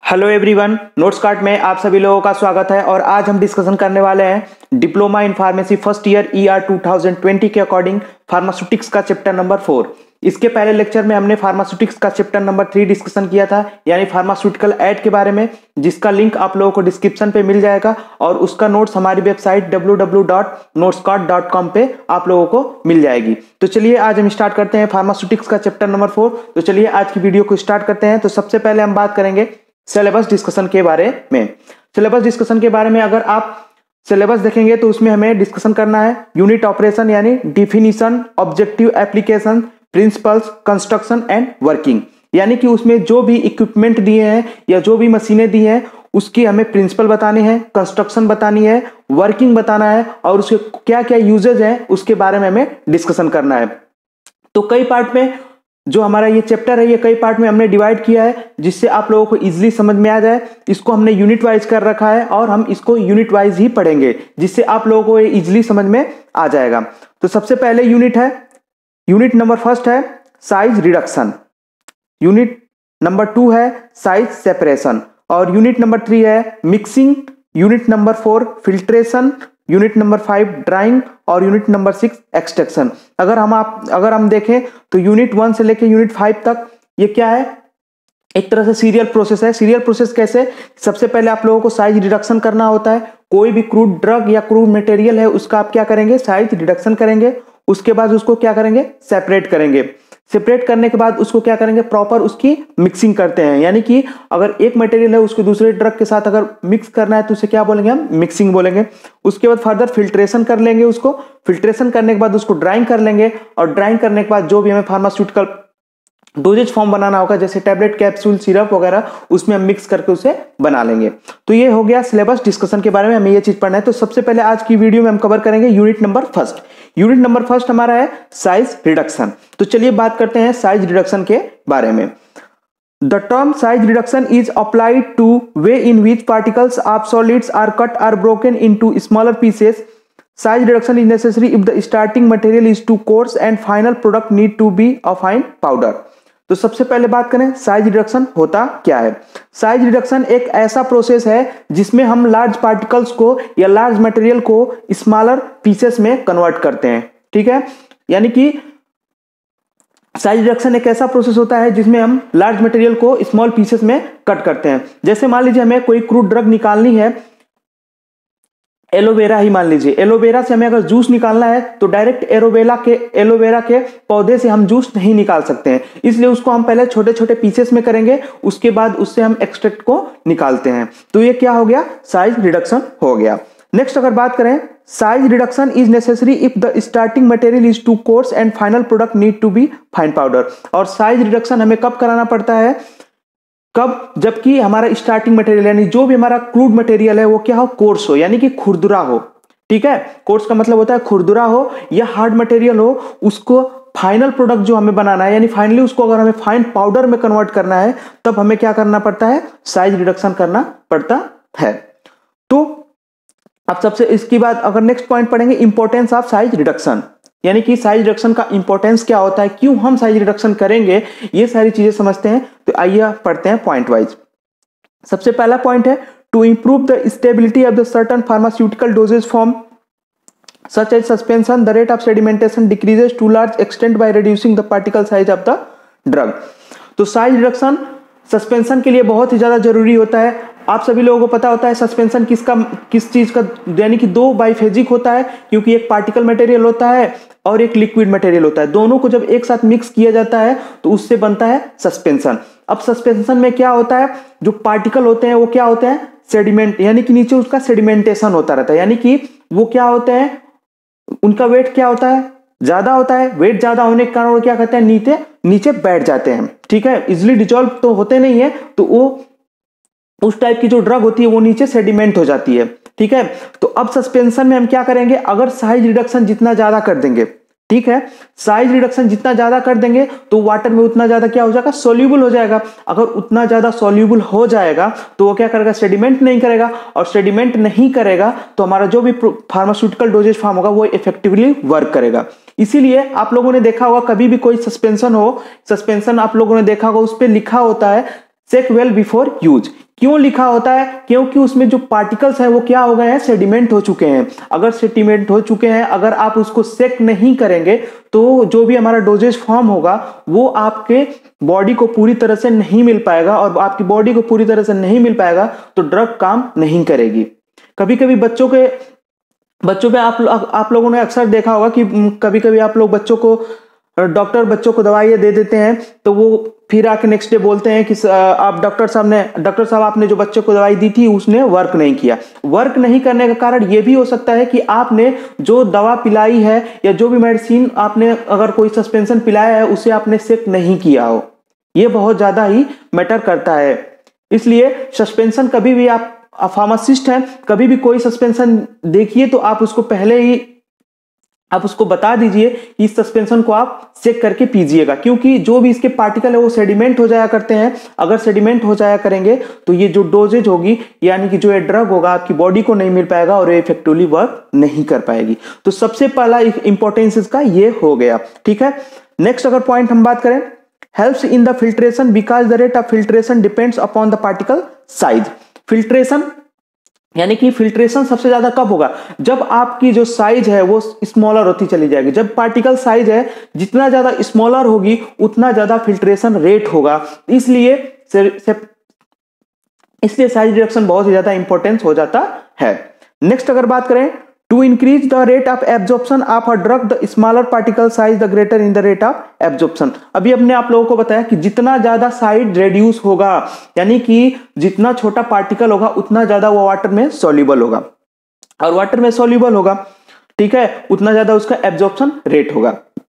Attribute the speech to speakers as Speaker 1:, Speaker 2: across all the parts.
Speaker 1: Hello everyone, notes card में आप सभी लोगों का स्वागत है। और आज हम डिस्कशन करने वाले हैं diploma in pharmacy first year ER 2020 के अकॉर्डिंग फार्मास्यूटिक्स का चैप्टर नंबर 4। इसके पहले लेक्चर में हमने फार्मास्यूटिक्स का चैप्टर नंबर 3 डिस्कशन किया था, यानी फार्मास्यूटिकल एड के बारे में, जिसका लिंक आप लोगों को डिस्क्रिप्शन पे मिल जाएगा और उसका नोट्स हमारी वेबसाइट www.notescard.com पे आप लोगों को मिल जाएगी। तो चलिए आज हम स्टार्ट करते हैं फार्मास्यूटिक्स का चैप्टर नंबर 4। तो चलिए आज की वीडियो को स्टार्ट करते हैं। तो सबसे पहले हम बात करेंगे सिलेबस डिस्कशन के बारे में। सिलेबस डिस्कशन के बारे में अगर आप सिलेबस देखेंगे तो उसमें हमें डिस्कशन करना है यूनिट ऑपरेशन यानी definition, objective, application, principles, construction and working. यानी कि उसमें जो भी इक्विपमेंट दिए हैं या जो भी मशीनें दी हैं उसकी हमें प्रिंसिपल बतानी है, कंस्ट्रक्शन बतानी है, वर्किंग बताना है और उसके क्या क्या यूजेज हैं उसके बारे में हमें डिस्कशन करना है। तो कई पार्ट में जो हमारा ये चैप्टर है ये कई पार्ट में हमने डिवाइड किया है जिससे आप लोगों को इजीली समझ में आ जाए। इसको हमने यूनिट वाइज कर रखा है और हम इसको यूनिट वाइज ही पढ़ेंगे जिससे आप लोगों को ये इजीली समझ में आ जाएगा। तो सबसे पहले यूनिट नंबर फर्स्ट है साइज रिडक्शन, यूनिट नंबर 2 है साइज सेपरेशन और यूनिट नंबर 3 है mixing, unit number 4 filtration, unit number 5 drying और यूनिट नंबर 6 एक्सट्रैक्शन। अगर हम देखें तो यूनिट 1 से लेकर यूनिट 5 तक ये क्या है, एक तरह से सीरियल प्रोसेस है। सीरियल प्रोसेस कैसे? सबसे पहले आप लोगों को साइज रिडक्शन करना होता है। कोई भी क्रूड ड्रग या क्रूड मटेरियल है उसका आप क्या करेंगे, साइज रिडक्शन करेंगे। उसके बाद उसको क्या करेंगे, सेपरेट करेंगे। सेपरेट करने के बाद उसको क्या करेंगे, प्रॉपर उसकी मिक्सिंग करते हैं। यानी कि अगर एक मटेरियल है उसको दूसरे ड्रग के साथ अगर मिक्स करना है तो उसे क्या बोलेंगे, हम मिक्सिंग बोलेंगे। उसके बाद फर्दर फिल्ट्रेशन कर लेंगे, उसको फिल्ट्रेशन करने के बाद उसको ड्राइंग कर लेंगे और ड्राइंग करने के बाद जो भी हमें फार्मास्यूटिकल डोजेज फॉर्म बनाना होगा जैसे टैबलेट, कैप्सूल, सिरप वगैरह उसमें हम मिक्स करके उसे बना लेंगे। तो ये हो गया सिलेबस डिस्कशन के बारे में, हमें ये चीज पढ़ना है। तो सबसे पहले आज की वीडियो में हम कवर करेंगे unit number first. Unit number first हमारा है साइज रिडक्शन। तो चलिए बात करते हैं साइज रिडक्शन के बारे में। The term size reduction is applied to way in which particles of solids are cut or broken into smaller pieces. Size reduction is necessary if the starting material is too coarse and final product need to be a fine powder. तो सबसे पहले बात करें size reduction होता क्या है। Size reduction एक ऐसा प्रोसेस है जिसमें हम लार्ज पार्टिकल्स को या लार्ज मटेरियल को स्मॉलर पीसेस में कन्वर्ट करते हैं। ठीक है, यानी कि साइज रिडक्शन एक ऐसा प्रोसेस होता है जिसमें हम लार्ज मटेरियल को स्मॉल पीसेस में कट करते हैं। जैसे मान लीजिए हमें कोई क्रूड ड्रग निकालनी है, एलोवेरा ही मान लीजिए, एलोवेरा से हमें अगर जूस निकालना है तो डायरेक्ट एलोवेरा के पौधे से हम जूस नहीं निकाल सकते हैं, इसलिए उसको हम पहले छोटे छोटे पीसेस में करेंगे, उसके बाद उससे हम एक्सट्रैक्ट को निकालते हैं। तो ये क्या हो गया, साइज रिडक्शन हो गया। नेक्स्ट अगर बात करें, size reduction is necessary if the starting material is too coarse and final product need to be fine powder. और साइज रिडक्शन हमें कब कराना पड़ता है, कब, जबकि हमारा स्टार्टिंग मटेरियल यानी जो भी हमारा क्रूड मटेरियल है वो क्या हो, कोर्स हो, यानी कि खुरदुरा हो। ठीक है, कोर्स का मतलब होता है खुरदुरा हो या हार्ड मटेरियल हो, उसको फाइनल प्रोडक्ट जो हमें बनाना है यानी फाइनली उसको अगर हमें फाइन पाउडर में कन्वर्ट करना है तब हमें क्या करना पड़ता है, साइज रिडक्शन करना पड़ता है। तो अब सबसे इसके बाद अगर नेक्स्ट पॉइंट पढ़ेंगे इंपॉर्टेंस ऑफ साइज रिडक्शन, यानी कि साइज रिडक्शन का इंपॉर्टेंस क्या होता है, क्यों हम साइज रिडक्शन करेंगे, ये सारी चीजें समझते हैं। तो आइए पढ़ते हैं पॉइंट वाइज। सबसे पहला पॉइंट है to improve the stability of the certain pharmaceutical dosages form such as suspension the rate of sedimentation decreases to large extent by reducing the particle size of the drug. तो size reduction suspension के लिए बहुत ही ज्यादा जरूरी होता है। आप सभी लोगों को पता होता है सस्पेंशन किस चीज का, यानी कि दो बाइफेजिक होता है, क्योंकि एक पार्टिकल मटेरियल होता है और एक लिक्विड मटेरियल होता है। दोनों को जब एक साथ मिक्स किया जाता है तो उससे बनता है सस्पेंशन। अब सस्पेंशन में क्या होता है, जो पार्टिकल होते हैं वो क्या होते हैं, सेडिमेंट, यानी कि नीचे उसका सेडिमेंटेशन होता रहता है, यानी कि वो क्या होते हैं, उनका वेट क्या होता है, ज्यादा होता है। वेट ज्यादा होने के कारण वो क्या कहते हैं, नीचे बैठ जाते हैं। ठीक है, इजिली डिजोल्व तो होते नहीं है, तो वो उस टाइप की जो ड्रग होती है वो नीचे सेडिमेंट हो जाती है। ठीक है, तो अब सस्पेंशन में हम क्या करेंगे, अगर साइज रिडक्शन जितना ज्यादा कर देंगे, ठीक है, साइज रिडक्शन जितना ज्यादा कर देंगे तो वाटर में उतना ज्यादा क्या हो जाएगा, सोल्यूबल हो जाएगा। अगर उतना ज्यादा सोल्यूबल हो जाएगा तो वो क्या करेगा, सेडिमेंट नहीं करेगा, और सेडिमेंट नहीं करेगा तो हमारा जो भी फार्मास्यूटिकल डोजेज फॉर्म होगा वो इफेक्टिवली वर्क करेगा। इसीलिए आप लोगों ने देखा होगा कभी भी कोई सस्पेंशन हो, सस्पेंशन आप लोगों ने देखा होगा उस पर लिखा होता है सेक वेल बिफोर यूज। क्यों लिखा होता है? क्योंकि उसमें जो पार्टिकल्स हैं वो क्या हो गए हैं, सेडिमेंट हो चुके हैं। अगर सेडिमेंट हो चुके हैं, अगर आप उसको सेक नहीं करेंगे तो जो भी हमारा डोजेज फॉर्म होगा वो आपके बॉडी को पूरी तरह से नहीं मिल पाएगा, और आपकी बॉडी को पूरी तरह से नहीं मिल पाएगा तो ड्रग काम नहीं करेगी। कभी कभी बच्चों पे आप लोगों ने अक्सर देखा होगा कि कभी कभी आप लोग डॉक्टर बच्चों को दवाइयाँ दे देते हैं, तो वो फिर आके नेक्स्ट डे बोलते हैं कि आप डॉक्टर साहब आपने जो बच्चे को दवाई दी थी उसने वर्क नहीं किया। वर्क नहीं करने का कारण ये भी हो सकता है कि आपने जो दवा पिलाई है या जो भी मेडिसिन आपने अगर कोई सस्पेंशन पिलाया है उसे आपने सेक नहीं किया हो। ये बहुत ज्यादा ही मैटर करता है। इसलिए सस्पेंशन कभी भी आप फार्मासिस्ट हैं, कभी भी कोई सस्पेंशन देखिए तो आप उसको पहले ही आप उसको बता दीजिए कि इस सस्पेंशन को आप चेक करके पीजिएगा, क्योंकि जो भी इसके पार्टिकल है वो सेडिमेंट हो जाया करते हैं। अगर सेडिमेंट हो जाया करेंगे तो ये जो डोजेज होगी यानी कि जो ये ड्रग होगा आपकी बॉडी को नहीं मिल पाएगा और ये इफेक्टिवली वर्क नहीं कर पाएगी। तो सबसे पहला इंपॉर्टेंस इसका ये हो गया। ठीक है, नेक्स्ट अगर पॉइंट हम बात करें, helps in the filtration because the rate of filtration depends upon the particle size. Filtration यानी कि फिल्ट्रेशन सबसे ज्यादा कब होगा? जब आपकी जो साइज है वो स्मॉलर होती चली जाएगी। जब पार्टिकल साइज है जितना ज्यादा स्मॉलर होगी उतना ज्यादा फिल्ट्रेशन रेट होगा। इसलिए साइज रिडक्शन बहुत ही ज्यादा इंपॉर्टेंस हो जाता है। नेक्स्ट अगर बात करें, to increase the rate of absorption of a drug the smaller particle size the greater in the rate of absorption. अभी हमने आप लोगों को बताया कि जितना ज्यादा साइज रेड्यूस होगा यानी कि जितना छोटा पार्टिकल होगा उतना ज्यादा वो वाटर में सॉल्युबल होगा, और वाटर में सॉल्युबल होगा, ठीक है, उतना ज्यादा उसका एब्जॉर्प्शन रेट होगा।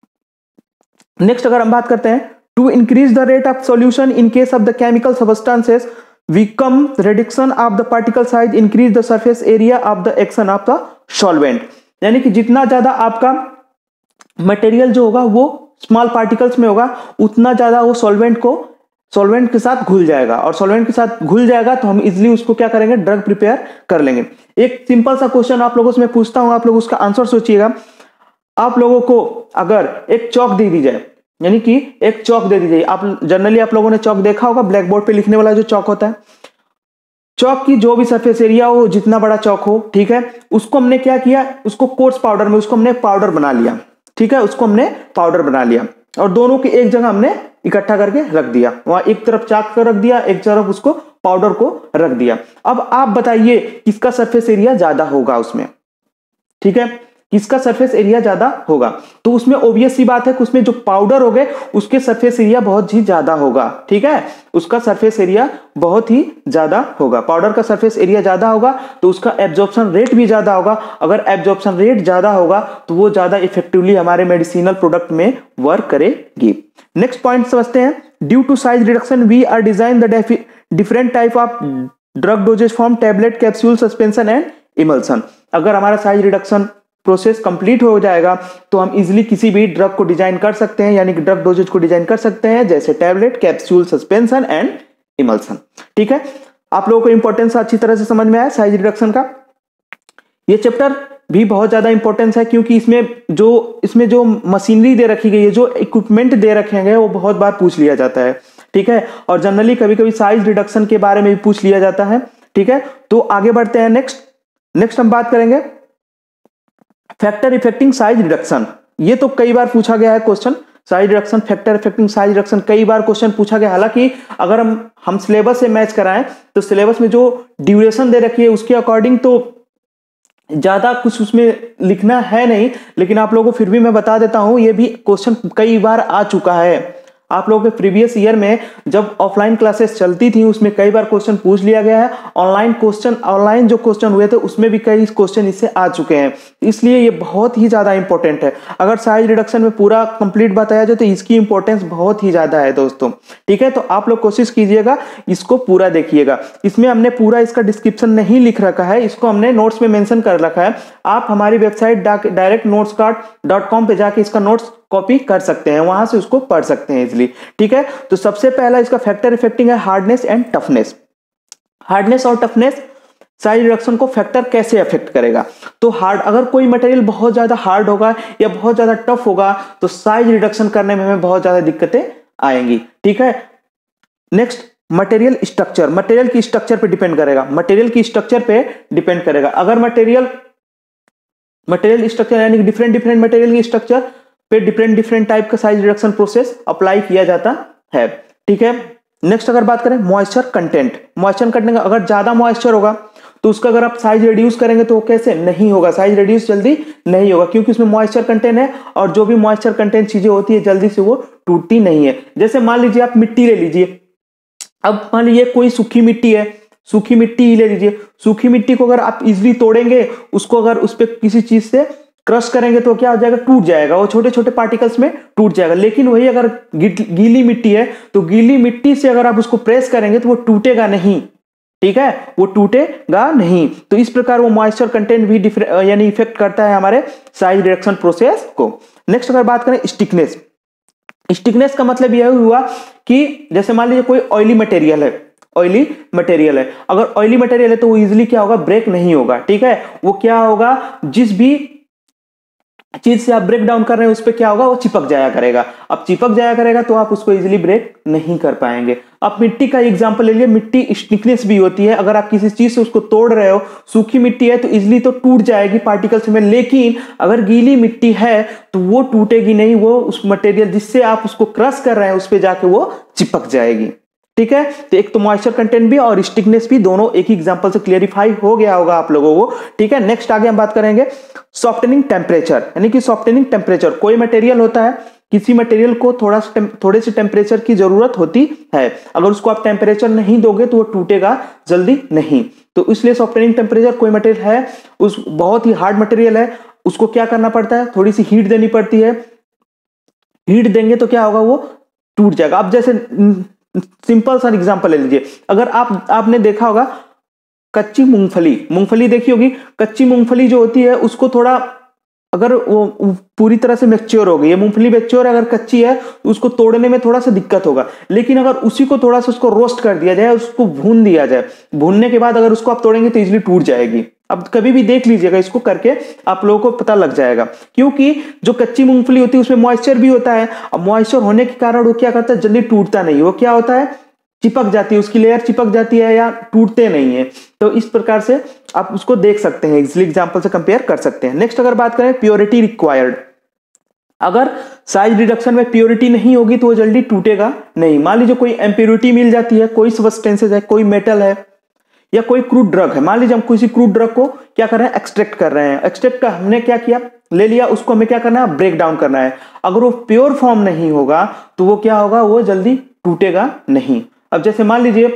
Speaker 1: नेक्स्ट अगर हम बात करते हैं, to increase the rate of solution in case of the chemical substances become reduction of the particle size increase the surface area of the action of the solvent। यानी कि जितना ज्यादा आपका मटेरियल जो होगा वो स्मॉल पार्टिकल्स में होगा उतना ज्यादा वो सॉल्वेंट के साथ घुल जाएगा, और सॉल्वेंट के साथ घुल जाएगा तो हम इजिली उसको क्या करेंगे, ड्रग प्रिपेयर कर लेंगे। एक सिंपल सा क्वेश्चन आप लोगों से मैं पूछता हूं, आप लोग उसका आंसर सोचिएगा। आप लोगों को अगर एक चौक दे दी जाए, यानी कि एक चौक दे दी जाए, आप जनरली आप लोगों ने चौक देखा होगा, ब्लैक बोर्ड पे लिखने वाला जो चौक होता है, चौक की जो भी सरफेस एरिया हो, जितना बड़ा चौक हो, ठीक है, उसको हमने क्या किया, उसको कोर्स पाउडर में उसको हमने पाउडर बना लिया। ठीक है, उसको हमने पाउडर बना लिया और दोनों की एक जगह हमने इकट्ठा करके रख दिया। वहां एक तरफ चाक को रख दिया, एक तरफ उसको पाउडर को रख दिया। अब आप बताइए किसका सरफेस एरिया ज्यादा होगा उसमें? ठीक है, किसका सरफेस एरिया ज्यादा होगा? तो उसमें ऑब्वियस सी बात है कि उसमें जो पाउडर हो गए उसके सरफेस एरिया बहुत ही ज्यादा होगा। ठीक है, उसका सरफेस एरिया बहुत ही ज्यादा होगा। पाउडर का सरफेस एरिया ज्यादा होगा तो उसका एब्जॉर्प्शन रेट भी ज्यादा होगा। अगर एब्जॉर्प्शन रेट ज्यादा होगा तो वो ज्यादा इफेक्टिवली हमारे मेडिसिनल प्रोडक्ट में वर्क करेगी। नेक्स्ट पॉइंट समझते हैं, due to size reduction we are design the different type of drug dosages form, tablet, capsule, suspension and emulsion. अगर हमारा साइज रिडक्शन प्रोसेस कंप्लीट हो जाएगा तो हम इजीली किसी भी ड्रग को डिजाइन कर सकते हैं, यानी कि ड्रग डोजेज को डिजाइन कर सकते हैं, जैसे tablet, capsule, suspension and emulsion. ठीक है, आप लोगों को इंपॉर्टेंस अच्छी तरह से समझ में आया साइज रिडक्शन का। ये चैप्टर भी बहुत ज्यादा इंपॉर्टेंस है क्योंकि इसमें जो मशीनरी दे रखी गई है, जो इक्विपमेंट दे रखे गए, वो बहुत बार पूछ लिया जाता है। ठीक है, और जनरली कभी कभी साइज रिडक्शन के बारे में भी पूछ लिया जाता है। ठीक है, तो आगे बढ़ते हैं। नेक्स्ट हम बात करेंगे फैक्टर इफेक्टिंग साइज रिडक्शन। ये तो कई बार पूछा गया है question, size reduction, factor effecting size reduction, कई बार क्वेश्चन पूछा गया। हालांकि अगर हम सिलेबस से मैच कराएं तो सिलेबस में जो ड्यूरेशन दे रखी है उसके अकॉर्डिंग तो ज्यादा कुछ उसमें लिखना है नहीं, लेकिन आप लोगों को फिर भी मैं बता देता हूं, ये भी क्वेश्चन कई बार आ चुका है। आप लोगों के प्रीवियस ईयर में जब ऑफलाइन क्लासेस चलती थी उसमें कई बार क्वेश्चन पूछ लिया गया है। ऑनलाइन जो क्वेश्चन हुए थे उसमें भी कई क्वेश्चन इससे आ चुके हैं, इसलिए ये बहुत ही ज्यादा इंपॉर्टेंट है। अगर साइज रिडक्शन में पूरा कंप्लीट बताया जाए तो इसकी इंपॉर्टेंस बहुत ही ज्यादा है दोस्तों। ठीक है, तो आप लोग कोशिश कीजिएगा, इसको पूरा देखिएगा। इसमें हमने पूरा इसका डिस्क्रिप्शन नहीं लिख रखा है, इसको हमने नोट्स में मेंशन कर रखा है। आप हमारी वेबसाइट directnotescard.com पे जाके इसका नोट्स कॉपी कर सकते हैं, वहां से उसको पढ़ सकते हैं इजीली। ठीक है, तो सबसे पहला इसका फैक्टर इफेक्टिंग है हार्डनेस एंड टफनेस। हार्डनेस और टफनेस साइज रिडक्शन को फैक्टर कैसे अफेक्ट करेगा? तो अगर कोई मटेरियल बहुत ज्यादा हार्ड होगा या बहुत ज्यादा टफ होगा तो साइज रिडक्शन करने में हमें बहुत ज्यादा दिक्कतें आएंगी। ठीक है, नेक्स्ट मटेरियल स्ट्रक्चर, मटेरियल की स्ट्रक्चर पे डिपेंड करेगा, मटेरियल की स्ट्रक्चर पे डिपेंड करेगा। अगर मटेरियल स्ट्रक्चर यानी डिफरेंट डिफरेंट मटेरियल की स्ट्रक्चर पे डिफरेंट डिफरेंट टाइप का साइज रिडक्शन प्रोसेस अप्लाई किया जाता है। ठीक है, नेक्स्ट अगर बात करें मॉइस्चर कंटेंट, मॉइस्चर कंटेंट अगर ज्यादा मॉइस्चर होगा तो उसका अगर आप साइज रिड्यूस करेंगे तो कैसे नहीं होगा, साइज रिड्यूस जल्दी नहीं होगा, क्योंकि उसमें मॉइस्चर कंटेंट है और जो भी मॉइस्चर कंटेंट चीजें होती है जल्दी से वो टूटती नहीं है। जैसे मान लीजिए आप मिट्टी ले लीजिए, अब मान लीजिए कोई सूखी मिट्टी है, सूखी मिट्टी ले लीजिए, सूखी मिट्टी को अगर आप इजीली तोड़ेंगे, उसको अगर उस पर किसी चीज से क्रश करेंगे तो क्या हो जाएगा, टूट जाएगा, वो छोटे छोटे पार्टिकल्स में टूट जाएगा। लेकिन वही अगर गीली मिट्टी है तो गीली मिट्टी से अगर आप उसको प्रेस करेंगे तो वो टूटेगा नहीं। ठीक है, वो टूटेगा नहीं। तो इस प्रकार वो मॉइस्चर कंटेंट भी यानी इफेक्ट करता है हमारे साइज रिडक्शन प्रोसेस को। नेक्स्ट अगर बात करें स्टिकनेस, स्टिकनेस का मतलब यह हुआ कि जैसे मान लीजिए कोई ऑयली मटेरियल है, ऑयली मटेरियल है, अगर ऑयली मटेरियल है तो वो इजीली क्या होगा, ब्रेक नहीं होगा। ठीक है, वो क्या होगा, जिस भी चीज से आप ब्रेक डाउन कर रहे हैं उस पर क्या होगा, वो चिपक जाया करेगा। अब चिपक जाया करेगा तो आप उसको इजीली ब्रेक नहीं कर पाएंगे। आप मिट्टी का एग्जांपल ले लिए, मिट्टी स्टिकनेस भी होती है, अगर आप किसी चीज से उसको तोड़ रहे हो, सूखी मिट्टी है तो इजीली तो टूट जाएगी पार्टिकल्स में, लेकिन अगर गीली मिट्टी है तो वो टूटेगी नहीं, वो उस मटेरियल जिससे आप उसको क्रश कर रहे हैं उस पर जाके वो चिपक जाएगी। ठीक है, तो एक तो मॉइस्चर कंटेंट भी और स्टिकनेस भी, दोनों एक ही एग्जांपल से क्लियरिफाई हो गया होगा आप लोगों को। ठीक है, नेक्स्ट आगे हम बात करेंगे सॉफ्टनिंग टेम्परेचर, यानी कि सॉफ्टनिंग टेम्परेचर, कोई मटेरियल होता है, किसी मटेरियल को थोड़े से टेम्परेचर की जरूरत होती है, अगर उसको आप टेम्परेचर नहीं दोगे तो वो टूटेगा जल्दी नहीं। तो इसलिए सॉफ्टनिंग टेम्परेचर, कोई मटेरियल है उस बहुत ही हार्ड मटेरियल है, उसको क्या करना पड़ता है, थोड़ी सी हीट देनी पड़ती है, हीट देंगे तो क्या होगा, वो टूट जाएगा। अब जैसे सिंपल सा एग्जांपल ले लीजिए, अगर आपने देखा होगा कच्ची मूंगफली देखी होगी, कच्ची मूंगफली जो होती है उसको थोड़ा, अगर वो पूरी तरह से मैच्योर हो गई है मूंगफली, मैच्योर अगर कच्ची है तो उसको तोड़ने में थोड़ा सा दिक्कत होगा, लेकिन अगर उसी को थोड़ा सा उसको रोस्ट कर दिया जाए, उसको भून दिया जाए, भूनने के बाद अगर उसको आप तोड़ेंगे तो इजीली टूट जाएगी। अब कभी भी देख लीजिएगा इसको करके, आप लोगों को पता लग जाएगा, क्योंकि जो कच्ची मूंगफली होती है उसमें मॉइस्चर भी होता है, अब मॉइस्चर होने के कारण वो क्या करता है, जल्दी टूटता नहीं, वो क्या होता है, चिपक जाती है, उसकी लेयर चिपक जाती है या टूटते नहीं है। तो इस प्रकार से आप उसको देख सकते हैं, इजीली एग्जांपल से कंपेयर कर सकते हैं। नेक्स्ट अगर बात करें प्योरिटी रिक्वायर्ड, अगर साइज रिडक्शन में प्योरिटी नहीं होगी तो वो जल्दी टूटेगा नहीं। मान लीजिए कोई इम्प्योरिटी मिल जाती है, कोई सब्सटेंसेस है, कोई मेटल है या कोई क्रूड ड्रग है, मान लीजिए हम किसी क्रूड ड्रग को क्या कर रहे हैं, एक्सट्रैक्ट कर रहे हैं, एक्सट्रैक्ट का हमने क्या किया, ले लिया, उसको हमें क्या करना है, ब्रेक डाउन करना है। अगर वो प्योर फॉर्म नहीं होगा तो वो क्या होगा, वो जल्दी टूटेगा नहीं। अब जैसे मान लीजिए,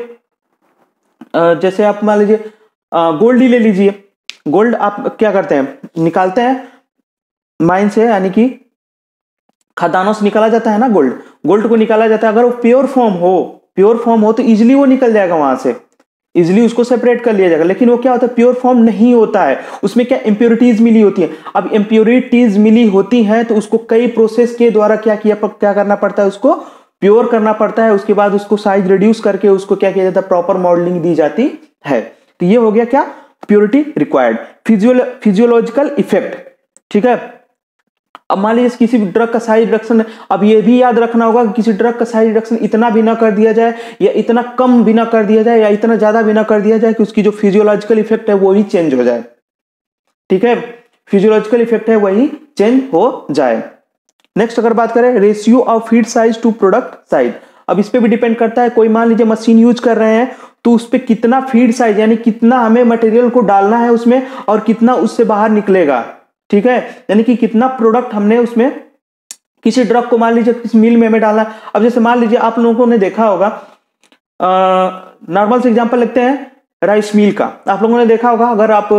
Speaker 1: जैसे आप मान लीजिए गोल्ड ही ले लीजिए, गोल्ड आप क्या करते हैं, निकालते हैं माइन से, यानी कि खदानों से निकाला जाता है ना गोल्ड को निकाला जाता है। अगर वो प्योर फॉर्म हो तो इजीली वो निकल जाएगा, वहां से इजीली उसको सेपरेट कर लिया जाएगा। लेकिन वो क्या होता है, प्योर फॉर्म नहीं होता है, उसमें क्या इंप्योरिटीज मिली होती है। अब इंप्योरिटीज मिली होती हैं तो उसको कई प्रोसेस के द्वारा क्या करना पड़ता है, उसको प्योर करना पड़ता है, उसके बाद उसको साइज रिड्यूस करके उसको क्या किया जाता है, प्रॉपर मॉडलिंग दी जाती है। तो ये हो गया क्या, प्योरिटी रिक्वायर्ड। फिजियोलॉजिकल इफेक्ट, ठीक है। अब मान लीजिए किसी ड्रग का साइज रिडक्शन, अब ये भी याद रखना होगा कि किसी ड्रग का साइज रिडक्शन इतना भी ना कर दिया जाए या इतना कम भी ना कर दिया जाए या इतना ज्यादा भी ना कर दिया जाए कि उसकी जो फिजियोलॉजिकल इफेक्ट है वो ही चेंज हो जाए। ठीक है, फिजियोलॉजिकल इफेक्ट है वही चेंज हो जाए। नेक्स्ट अगर बात करें ratio of feed size to product size, अब इस पे भी डिपेंड करता है। कोई मान लीजिए मशीन यूज कर रहे हैं तो उस पे कितना फीड साइज यानी कितना हमें मटेरियल को डालना है उसमें और कितना उससे बाहर निकलेगा, ठीक है, यानी कि कितना प्रोडक्ट हमने उसमें, किसी ड्रग को मान लीजिए किस मिल में हमें डालना है। अब जैसे मान लीजिए आप लोगों ने देखा होगा, नॉर्मल से एग्जांपल लेते हैं राइस मिल का। आप लोगों ने देखा होगा, अगर आप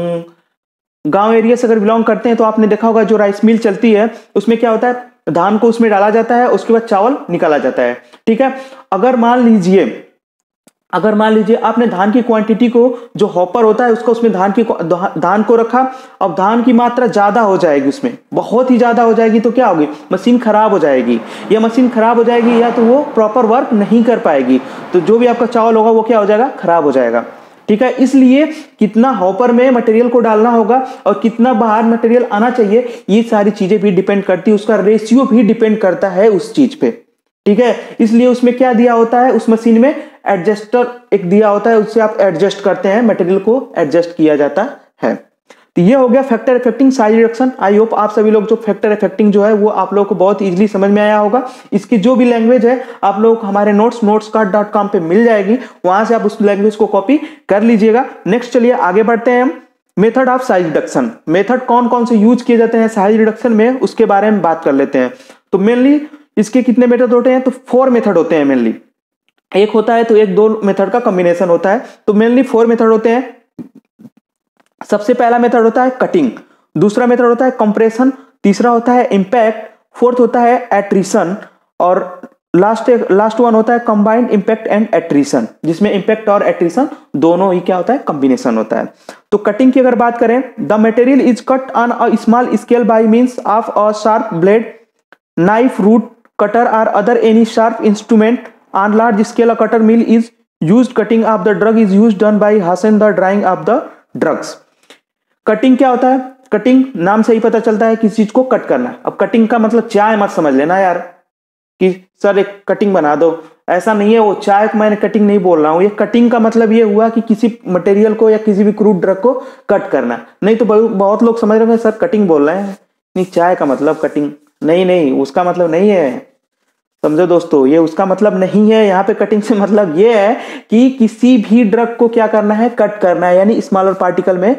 Speaker 1: गांव एरिया से अगर बिलोंग करते हैं तो आपने देखा होगा जो राइस मिल चलती है उसमें क्या होता है, धान को उसमें डाला जाता है, उसके बाद चावल निकाला जाता है। ठीक है, अगर मान लीजिए आपने धान की क्वांटिटी को, जो हॉपर होता है उसको, उसमें धान को रखा, अब धान की मात्रा ज्यादा हो जाएगी, उसमें बहुत ही ज्यादा हो जाएगी, तो क्या होगी, मशीन खराब हो जाएगी, या मशीन खराब हो जाएगी या तो वो प्रॉपर वर्क नहीं कर पाएगी, तो जो भी आपका चावल होगा वो क्या हो जाएगा, खराब हो जाएगा। ठीक है, इसलिए कितना हॉपर में मटेरियल को डालना होगा और कितना बाहर मटेरियल आना चाहिए, ये सारी चीजें भी डिपेंड करती है, उसका रेशियो भी डिपेंड करता है उस चीज पे। ठीक है। इसलिए उसमें क्या दिया होता है, उस मशीन में एडजस्टर एक दिया होता है, उससे आप एडजस्ट करते हैं, मटेरियल को एडजस्ट किया जाता है। तो ये हो गया factor affecting size reduction. I hope आप सभी लोग जो फैक्टर अफेक्टिंग जो है वो आप लोगों को बहुत इजीली समझ में आया होगा। इसकी जो भी लैंग्वेज है आप लोग को हमारे notescard.com पे मिल जाएगी, वहां से आप उस लैंग्वेज को कॉपी कर लीजिएगा। नेक्स्ट चलिए आगे बढ़ते हैं हम। Method of size reduction, method कौन कौन से यूज किए जाते हैं साइज रिडक्शन में, उसके बारे में बात कर लेते हैं। तो मेनली इसके कितने मेथड होते हैं, तो 4 मेथड होते हैं मेनली। एक होता है तो एक दो मेथड का कॉम्बिनेशन होता है, तो मेनली 4 मेथड होते हैं। सबसे पहला मेथड होता है कटिंग, दूसरा मेथड होता है कंप्रेशन, तीसरा होता है इंपैक्ट, फोर्थ होता है एट्रिशन, और लास्ट वन होता है कंबाइंड इंपैक्ट एंड एट्रिशन, जिसमें इंपैक्ट और एट्रिशन दोनों ही क्या होता है, कॉम्बिनेशन होता है। तो कटिंग की अगर बात करें, the material is cut on a small scale by means of a sharp blade, knife, root cutter और other any sharp instrument. On large scale a cutter mill is used, cutting of the drug is used done by hasten the drying of the drugs. Cutting क्या होता है, cutting नाम से ही पता चलता है किसी चीज को कट करना। अब कटिंग का मतलब चाय मत समझ लेना यार कि सर एक कटिंग बना दो, ऐसा नहीं है। वो चाय को मैंने कटिंग नहीं बोल रहा हूं, ये कटिंग का मतलब ये हुआ कि किसी मटेरियल को या किसी भी क्रूड ड्रग को कट करना। नहीं तो बहुत लोग समझ रहे हैं सर कटिंग बोल रहे हैं, नहीं चाय का मतलब कटिंग नहीं, उसका मतलब नहीं है, समझो दोस्तों, ये उसका मतलब नहीं है। यहाँ पे कटिंग से मतलब ये है कि किसी भी ड्रग को क्या करना है, कट करना है, यानी स्मॉलर पार्टिकल में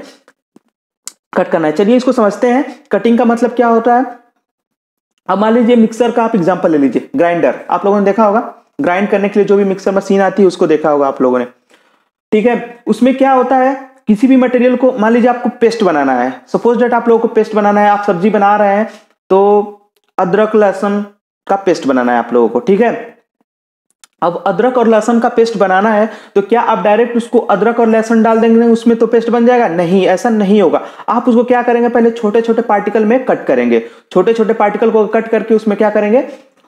Speaker 1: कट करना है। चलिए इसको समझते हैं, कटिंग का मतलब क्या होता है। अब मान लीजिए मिक्सर का आप एग्जांपल ले लीजिए, ग्राइंडर आप लोगों ने देखा होगा, ग्राइंड करने के लिए जो भी मिक्सर मशीन आती है उसको देखा होगा आप लोगों ने, ठीक है। उसमें क्या होता है, किसी भी मटेरियल को, मान लीजिए आपको पेस्ट बनाना है, सपोज डेट आप लोगों को पेस्ट बनाना है, आप सब्जी बना रहे हैं तो अदरक लहसुन का पेस्ट बनाना है आप लोगों को, ठीक है। अब अदरक और लहसुन का पेस्ट बनाना है तो क्या आप डायरेक्ट उसको अदरक और लहसुन डाल देंगे उसमें तो पेस्ट बन जाएगा, नहीं, ऐसा नहीं होगा। आप उसको क्या करेंगे, पहले छोटे छोटे पार्टिकल में कट करेंगे, छोटे छोटे पार्टिकल को कट करके उसमें क्या करेंगे,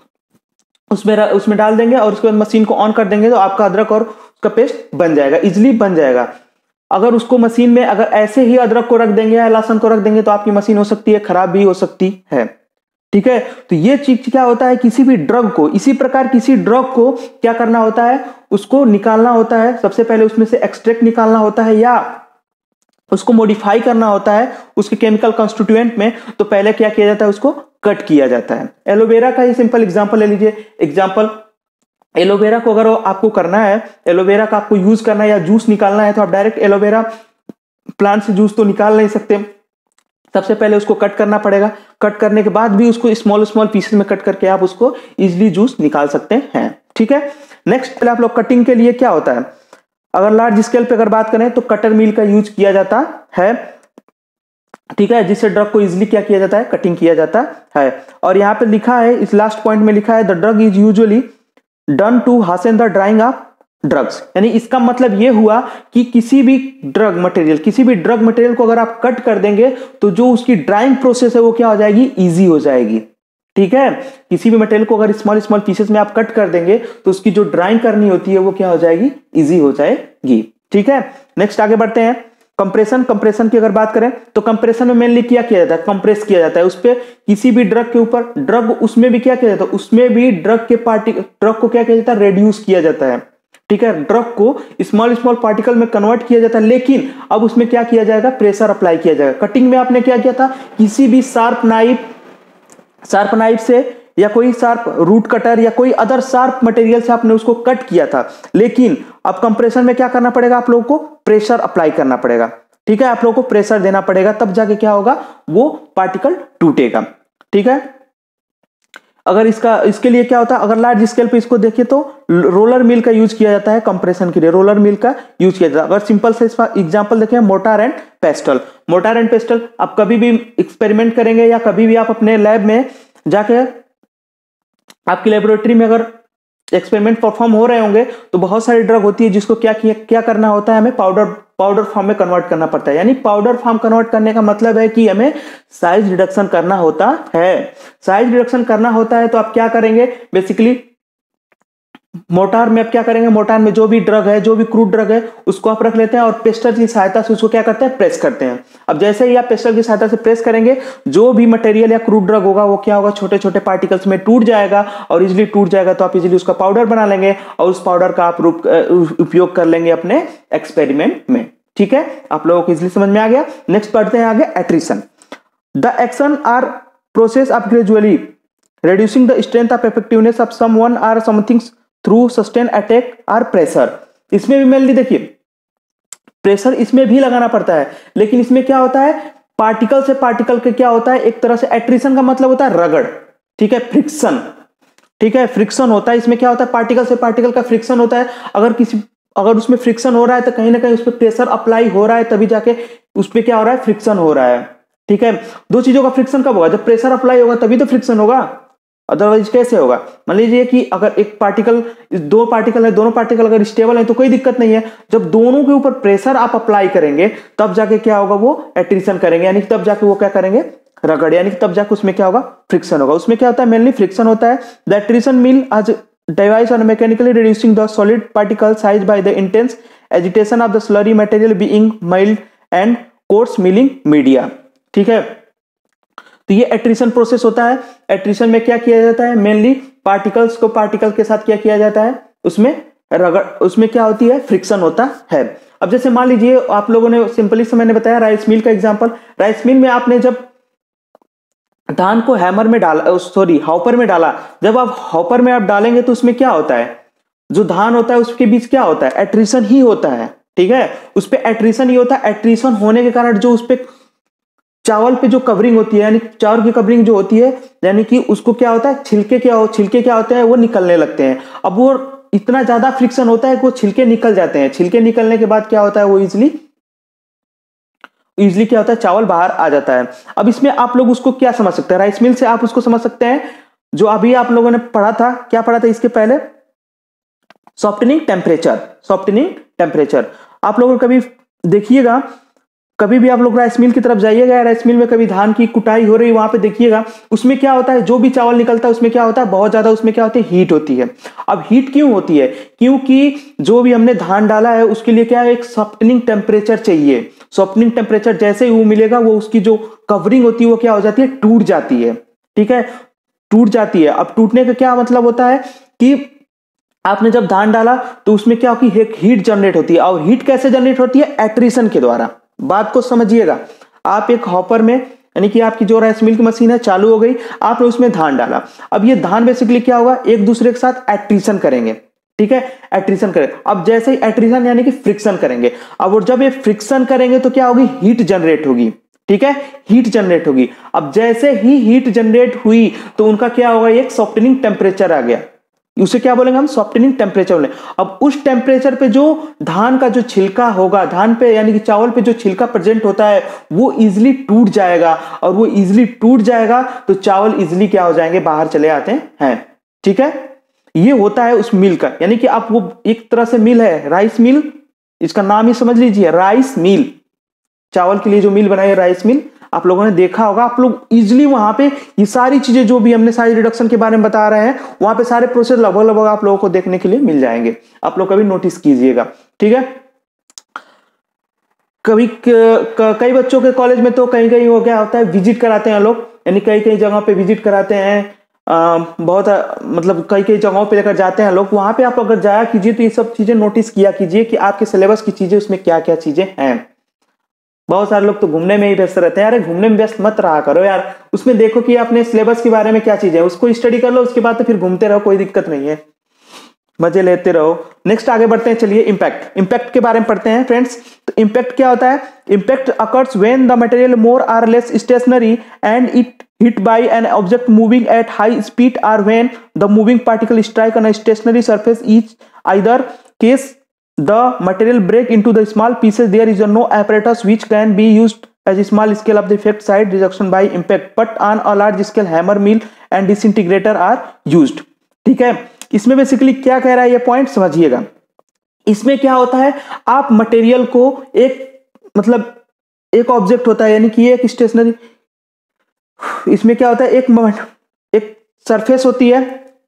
Speaker 1: उसमें डाल देंगे और उसके बाद मशीन को ऑन कर देंगे तो आपका अदरक और उसका पेस्ट बन जाएगा, इजिली बन जाएगा। अगर उसको मशीन में अगर ऐसे ही अदरक को रख देंगे या लहसुन को रख देंगे तो आपकी मशीन हो सकती है खराब भी हो सकती है, ठीक है। तो ये चीज क्या होता है, किसी भी ड्रग को, इसी प्रकार किसी ड्रग को क्या करना होता है, उसको निकालना होता है, सबसे पहले उसमें से एक्सट्रैक्ट निकालना होता है या उसको मॉडिफाई करना होता है उसके केमिकल कॉन्स्टिट्यूएंट में, तो पहले क्या किया जाता है, उसको कट किया जाता है। एलोवेरा का ही सिंपल एग्जांपल ले लीजिए, एग्जांपल एलोवेरा को अगर आपको करना है, एलोवेरा का आपको यूज करना है या जूस निकालना है तो आप डायरेक्ट एलोवेरा प्लांट से जूस तो निकाल नहीं सकते, सबसे पहले उसको कट करना पड़ेगा। कट करने के बाद भी उसको स्मॉल स्मॉल पीसेस में कट करके आप उसको इजीली जूस निकाल सकते हैं, ठीक है। नेक्स्ट पहले आप लोग कटिंग के लिए क्या होता है, अगर लार्ज स्केल पे अगर बात करें तो कटर मिल का यूज किया जाता है, ठीक है, जिससे ड्रग को इजीली क्या किया जाता है, कटिंग किया जाता है। और यहाँ पे लिखा है, इस लास्ट पॉइंट में लिखा है, the drug is usually done to hasten the drying of drugs, यानी इसका मतलब यह हुआ कि किसी भी ड्रग मटेरियल को अगर आप कट कर देंगे तो जो उसकी ड्राइंग प्रोसेस है वो क्या हो जाएगी, इजी हो जाएगी, ठीक है। किसी भी मटेरियल को अगर स्मॉल स्मॉल पीसेस में आप कट कर देंगे तो उसकी जो ड्राइंग करनी होती है वो क्या हो जाएगी, इजी हो जाएगी, ठीक है। नेक्स्ट आगे बढ़ते हैं, कंप्रेशन की अगर बात करें तो कंप्रेशन में मेनली क्या किया जाता है, कंप्रेस किया जाता है उस पे किसी भी ड्रग के ऊपर, ड्रग उसमें भी क्या किया जाता है, उसमें भी ड्रग को क्या किया जाता है, रेड्यूस किया जाता है, ठीक है। ड्रग को स्मॉल स्मॉल पार्टिकल में कन्वर्ट किया जाता है, लेकिन अब उसमें क्या किया जाएगा, प्रेशर अप्लाई किया जाएगा। कटिंग में आपने क्या किया था, किसी भी शार्प नाइफ से या कोई शार्प रूट कटर या कोई अदर शार्प मटेरियल से आपने उसको कट किया था, लेकिन अब कंप्रेशन में क्या करना पड़ेगा, आप लोगों को प्रेशर अप्लाई करना पड़ेगा, ठीक है। आप लोगों को प्रेशर देना पड़ेगा, तब जाके क्या होगा, वो पार्टिकल टूटेगा, ठीक है। अगर इसके लिए क्या होता है, अगर लार्ज स्केल पे इसको देखिए तो रोलर मिल का यूज किया जाता है कंप्रेशन के लिए, रोलर मिल का यूज किया जाता है। अगर सिंपल से इसका एग्जांपल देखें, मोटार एंड पेस्टल, आप कभी भी एक्सपेरिमेंट करेंगे या कभी भी आप अपने लैब में जाके आपकी लेबोरेटरी में अगर एक्सपेरिमेंट परफॉर्म हो रहे होंगे तो बहुत सारी ड्रग होती है जिसको क्या करना होता है, हमें पाउडर फॉर्म में कन्वर्ट करना पड़ता है। यानी पाउडर फॉर्म कन्वर्ट करने का मतलब है कि हमें साइज रिडक्शन करना होता है। साइज रिडक्शन करना होता है तो आप क्या करेंगे, बेसिकली मोटार में अब क्या करेंगे, मोटार में जो भी ड्रग है, जो भी क्रूड ड्रग है, उसको आप रख लेते हैं और पेस्टर की सहायता से उसको क्या करते हैं, प्रेस करते हैं। अब जैसे ही आप पेस्टर की सहायता से प्रेस करेंगे, जो भी मटेरियल या क्रूड ड्रग होगा वो क्या होगा, छोटे छोटे पार्टिकल्स में टूट जाएगा, और इजिली टूट जाएगा तो आप इजिली उसका पाउडर बना लेंगे और उस पाउडर का आप उपयोग कर लेंगे अपने एक्सपेरिमेंट में। ठीक है, आप लोगों को इजिली समझ में आ गया। नेक्स्ट पढ़ते हैं आगे, attrition. The action or process of gradually reducing the strength of effectiveness of someone or something through sustained attack or pressure। इसमें भी मेनली देखिए प्रेशर इसमें भी लगाना पड़ता है, लेकिन इसमें क्या होता है, पार्टिकल से पार्टिकल के क्या होता है, एक तरह से एट्रिशन का मतलब होता है रगड़, ठीक है, फ्रिक्शन, ठीक है, फ्रिक्शन होता है। इसमें क्या होता है, पार्टिकल से पार्टिकल का फ्रिक्शन होता है। अगर उसमें फ्रिक्शन हो रहा है तो कहीं ना कहीं उस पर प्रेशर अप्लाई हो रहा है, तभी जाके उस पर क्या हो रहा है, फ्रिक्शन हो रहा है। ठीक है, दो चीजों का फ्रिक्शन कब होगा, जब प्रेशर अप्लाई होगा तभी तो फ्रिक्शन होगा, अदरवाइज कैसे होगा। मान लीजिए कि अगर एक पार्टिकल, दो पार्टिकल है, दोनों पार्टिकल अगर स्टेबल है तो कोई दिक्कत नहीं है, जब दोनों के ऊपर प्रेशर आप अप्लाई करेंगे तब जाके क्या होगा, वो एट्रिशन करेंगे, यानी तब जाके वो क्या करेंगे, रगड़, यानी तब जाके उसमें क्या होगा, फ्रिक्शन होगा। उसमें क्या होता है, मेनली फ्रिक्शन होता है। द एट्रिशन मिल आज device on mechanically reducing the solid particle size by the intense agitation of the slurry material being milled and coarse milling media। ठीक है, तो ये एट्रिशन प्रोसेस होता है। एट्रिशन में क्या किया जाता है, मेनली पार्टिकल्स को पार्टिकल के साथ क्या किया जाता है, उसमें रगड़, उसमें क्या होती है, फ्रिक्शन होता है। अब जैसे मान लीजिए आप लोगों ने सिंपली से मैंने बताया राइस मिल का एग्जांपल। राइस मिल में आपने जब धान को हैमर में डाला, सॉरी हॉपर में डाला, जब आप हॉपर में आप डालेंगे तो उसमें क्या होता है, जो धान होता है उसके बीच क्या होता है, एट्रिशन ही होता है। ठीक है, उस पे एट्रिशन ही होता है। एट्रिशन होने के कारण जो उस पे चावल पे जो कवरिंग होती है, यानी चावल की कवरिंग जो होती है, यानी कि उसको क्या होता है, छिलके क्या होते हैं, वो निकलने लगते हैं। अब वो इतना ज्यादा फ्रिक्शन होता है कि वो छिलके निकल जाते हैं। छिलके निकलने के बाद क्या होता है, वो इजिली क्या होता है, चावल बाहर आ जाता है। अब इसमें आप लोग उसको क्या समझ सकते हैं, राइस मिल से आप उसको समझ सकते हैं, जो अभी आप लोगों ने पढ़ा था, क्या पढ़ा था इसके पहले, सॉफ्टनिंग टेम्परेचर। सॉफ्टनिंग टेम्परेचर आप लोगों को कभी देखिएगा, कभी भी आप लोग राइस मिल की तरफ जाइएगा, राइस मिल में कभी धान की कुटाई हो रही है, वहां पे देखिएगा उसमें क्या होता है, जो भी चावल निकलता है उसमें क्या होता है, बहुत ज्यादा उसमें क्या होती है, हीट होती है। अब हीट क्यों होती है, क्योंकि जो भी हमने धान डाला है उसके लिए क्या है, एक सॉफ्टनिंग टेम्परेचर चाहिए। सॉफ्टनिंग टेम्परेचर जैसे ही वो मिलेगा, वो उसकी जो कवरिंग होती है वो क्या हो जाती है, टूट जाती है। ठीक है, टूट जाती है। अब टूटने का क्या मतलब होता है कि आपने जब धान डाला तो उसमें क्या होगी, एक हीट जनरेट होती है। और हीट कैसे जनरेट होती है, एट्रिशन के द्वारा। बात को समझिएगा, आप एक हॉपर में, यानी कि आपकी जो राइस मिल की मशीन है चालू हो गई, आपने उसमें धान डाला। अब ये धान बेसिकली क्या होगा, एक दूसरे के साथ एट्रिशन करेंगे। ठीक है, एट्रिशन करें। अब जैसे ही एट्रिशन यानी कि फ्रिक्शन करेंगे, अब और जब ये फ्रिक्शन करेंगे तो क्या होगी, हीट जनरेट होगी। ठीक है, हीट जनरेट होगी। अब जैसे ही हीट जनरेट हुई तो उनका क्या होगा, एक सॉफ्टनिंग टेम्परेचर आ गया, उसे क्या बोलेंगे हम, सॉफ्टनिंग टेम्परेचर बोलेंगे। अब उस टेम्परेचर पे जो धान का जो छिलका होगा, धान पे यानी कि चावल पे जो छिलका प्रेजेंट होता है वो इजिली टूट जाएगा, और वो इजिली टूट जाएगा तो चावल इजिली क्या हो जाएंगे, बाहर चले आते हैं। ठीक है, ये होता है उस मिल का, यानी कि आप वो एक तरह से मिल है, राइस मिल, इसका नाम ही समझ लीजिए, राइस मिल। चावल के लिए जो मिल बनाई है राइस मिल, आप लोगों ने देखा होगा। आप लोग इजिली वहां पे ये सारी चीजें जो भी हमने सारी रिडक्शन के बारे में बता रहे हैं, वहां पे सारे प्रोसेस लगभग आप लोगों को देखने के लिए मिल जाएंगे। आप लोग कभी नोटिस कीजिएगा। ठीक है, कभी कई बच्चों के कॉलेज में तो कहीं कहीं हो गया होता है, विजिट कराते हैं लोग, यानी कई कई जगहों पे विजिट कराते हैं। बहुत मतलब कई कई जगहों पे लेकर जाते हैं लोग, वहां पे आप अगर जाया कीजिए तो ये सब चीजें नोटिस किया कीजिए कि आपके सिलेबस की चीजें उसमें क्या क्या चीजें हैं। बहुत सारे लोग तो घूमने में ही व्यस्त रहते हैं। अरे घूमने में व्यस्त मत रहा करो यार, उसमें देखो कि अपने सिलेबस के बारे में क्या चीज है, उसको स्टडी कर लो, उसके बाद तो फिर घूमते रहो, कोई दिक्कत नहीं है, मजे लेते रहो। नेक्स्ट आगे बढ़ते हैं, चलिए इम्पैक्ट। इम्पैक्ट के बारे में पढ़ते हैं फ्रेंड्स। तो इम्पैक्ट क्या होता है, impact occurs when the material more or less stationary and it hit by an object moving at high speed, or when the moving particle strike on a stationary surface. Each either case the material break into the small pieces. There is no apparatus which can be used as a small scale of the effect side reduction by impact, but on a large scale hammer mill and disintegrator are used। ठीक है, इसमें basically क्या कह रहा है ये point समझिएगा। इसमें क्या होता है, आप मटेरियल को मतलब एक ऑब्जेक्ट होता है, यानी कि एक स्टेशनरी, इसमें क्या होता है, एक सरफेस होती है,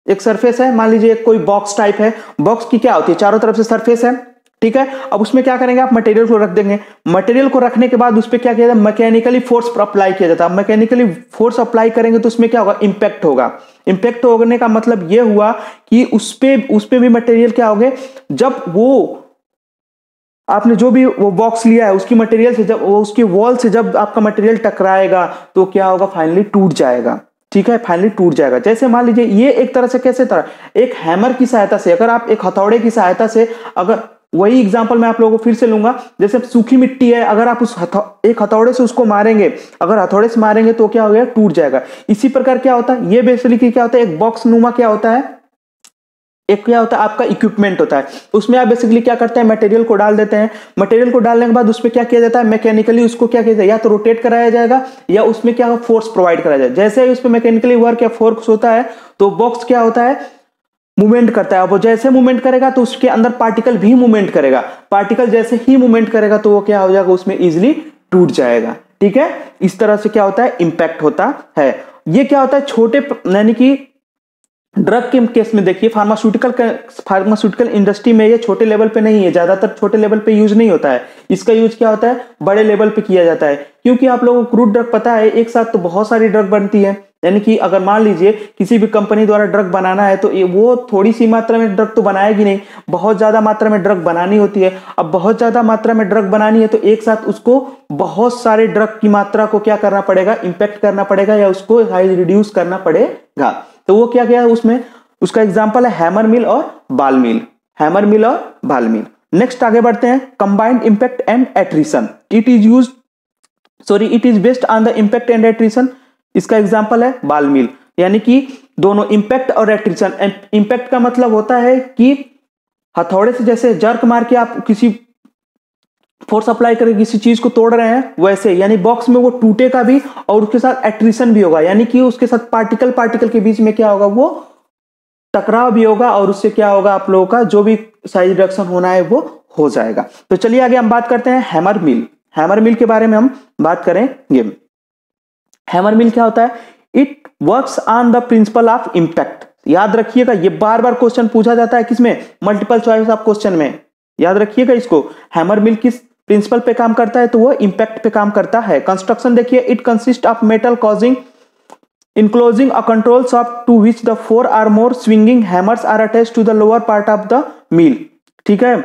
Speaker 1: एक सरफेस है, मान लीजिए कोई बॉक्स टाइप है, बॉक्स की क्या होती है, चारों तरफ से सरफेस है, ठीक है। अब उसमें क्या करेंगे, आप मटेरियल को रख देंगे, मटेरियल को रखने के बाद उस पर क्या किया जाता है, मैकेनिकली फोर्स अप्लाई किया जाता है। मैकेनिकली फोर्स अप्लाई करेंगे तो उसमें क्या होगा, इंपैक्ट होगा। इंपैक्ट होने का मतलब ये हुआ कि उस पे भी मटेरियल क्या होंगे, जब वो आपने जो भी वो बॉक्स लिया है उसकी मटेरियल से जब वो उसकी वॉल से जब आपका मटेरियल टकराएगा तो क्या होगा, फाइनली टूट जाएगा, ठीक है, फाइनली टूट जाएगा। जैसे मान लीजिए ये एक तरह से कैसे तरह एक हैमर की सहायता से, अगर आप एक हथौड़े की सहायता से, अगर वही एग्जांपल मैं आप लोगों को फिर से लूंगा, जैसे सूखी मिट्टी है, अगर आप उस एक हथौड़े से उसको मारेंगे, अगर हथौड़े से मारेंगे तो क्या हो गया, टूट जाएगा। इसी प्रकार क्या होता है, ये बेसिकली क्या होता है, एक बॉक्स नुमा क्या होता है, एक क्या होता है आपका इक्विपमेंट होता है। उसमें आप बेसिकली क्या करते हैं, मटेरियल को डाल देते हैं, मटेरियल को डालने के बाद उसमें क्या किया जाता है, मैकेनिकली उसको क्या किया जाए, या तो रोटेट कराया जाएगा या उसमें क्या फोर्स प्रोवाइड कराया जाए। जैसे ही उसमें मैकेनिकली वर्क या फोर्स होता है तो बॉक्स क्या होता है, मूवमेंट करता है। वो जैसे मूवमेंट करेगा तो उसके अंदर पार्टिकल भी मूवमेंट करेगा, पार्टिकल जैसे ही मूवमेंट करेगा तो वो क्या हो जाएगा, उसमें इजिली टूट जाएगा, ठीक है। इस तरह से क्या होता है, इंपैक्ट होता है। ये क्या होता है, छोटे यानी कि ड्रग के केस में देखिए, फार्मास्यूटिकल इंडस्ट्री में ये छोटे लेवल पे नहीं है, ज्यादातर छोटे लेवल पे यूज नहीं होता है। इसका यूज क्या होता है, बड़े लेवल पे किया जाता है, क्योंकि आप लोगों को क्रूड ड्रग पता है, एक साथ तो बहुत सारी ड्रग बनती है। यानी कि अगर मान लीजिए किसी भी कंपनी द्वारा ड्रग बनाना है तो वो थोड़ी सी मात्रा में ड्रग तो बनाएगी नहीं, बहुत ज्यादा मात्रा में ड्रग बनानी होती है। अब बहुत ज्यादा मात्रा में ड्रग बनानी है तो एक साथ उसको बहुत सारे ड्रग की मात्रा को क्या करना पड़ेगा, इंपैक्ट करना पड़ेगा या उसको रिड्यूस करना पड़ेगा। तो वो क्या किया उसमें, उसका एग्जांपल है हैमर मिल और बाल मिल, हैमर मिल और बाल मिल। नेक्स्ट आगे बढ़ते हैं, combined impact and attrition, it is based on the impact and attrition. इसका एग्जांपल है बाल मिल, यानी कि दोनों इंपैक्ट और एट्रिशन। इंपैक्ट का मतलब होता है कि हथौड़े से जैसे जर्क मार के आप किसी फोर्स अप्लाई करके किसी चीज को तोड़ रहे हैं, वैसे यानी बॉक्स में वो टूटेगा भी और उसके साथ एट्रिशन भी होगा, यानी कि उसके साथ पार्टिकल के बीच में क्या होगा, वो टकराव भी होगा और उससे क्या होगा, आप लोगों का जो भी साइज रिडक्शन होना है वो हो जाएगा। तो चलिए आगे हम बात करते हैं हैमर मिल। हैमर मिल के बारे में हम बात करेंगे। हैमर मिल क्या होता है, it works on the principle of impact. याद रखिएगा, ये बार बार क्वेश्चन पूछा जाता है, किसमें, मल्टीपल चॉइस ऑफ क्वेश्चन में, याद रखिएगा इसको। हैमर मिल किस प्रिंसिपल पे काम करता है, तो वो इंपैक्ट पे काम करता है। कंस्ट्रक्शन देखिए, it consist of metal casing enclosing a control shaft to which the 4 or more swinging hammers are attached to the lower part of the mill, ठीक है।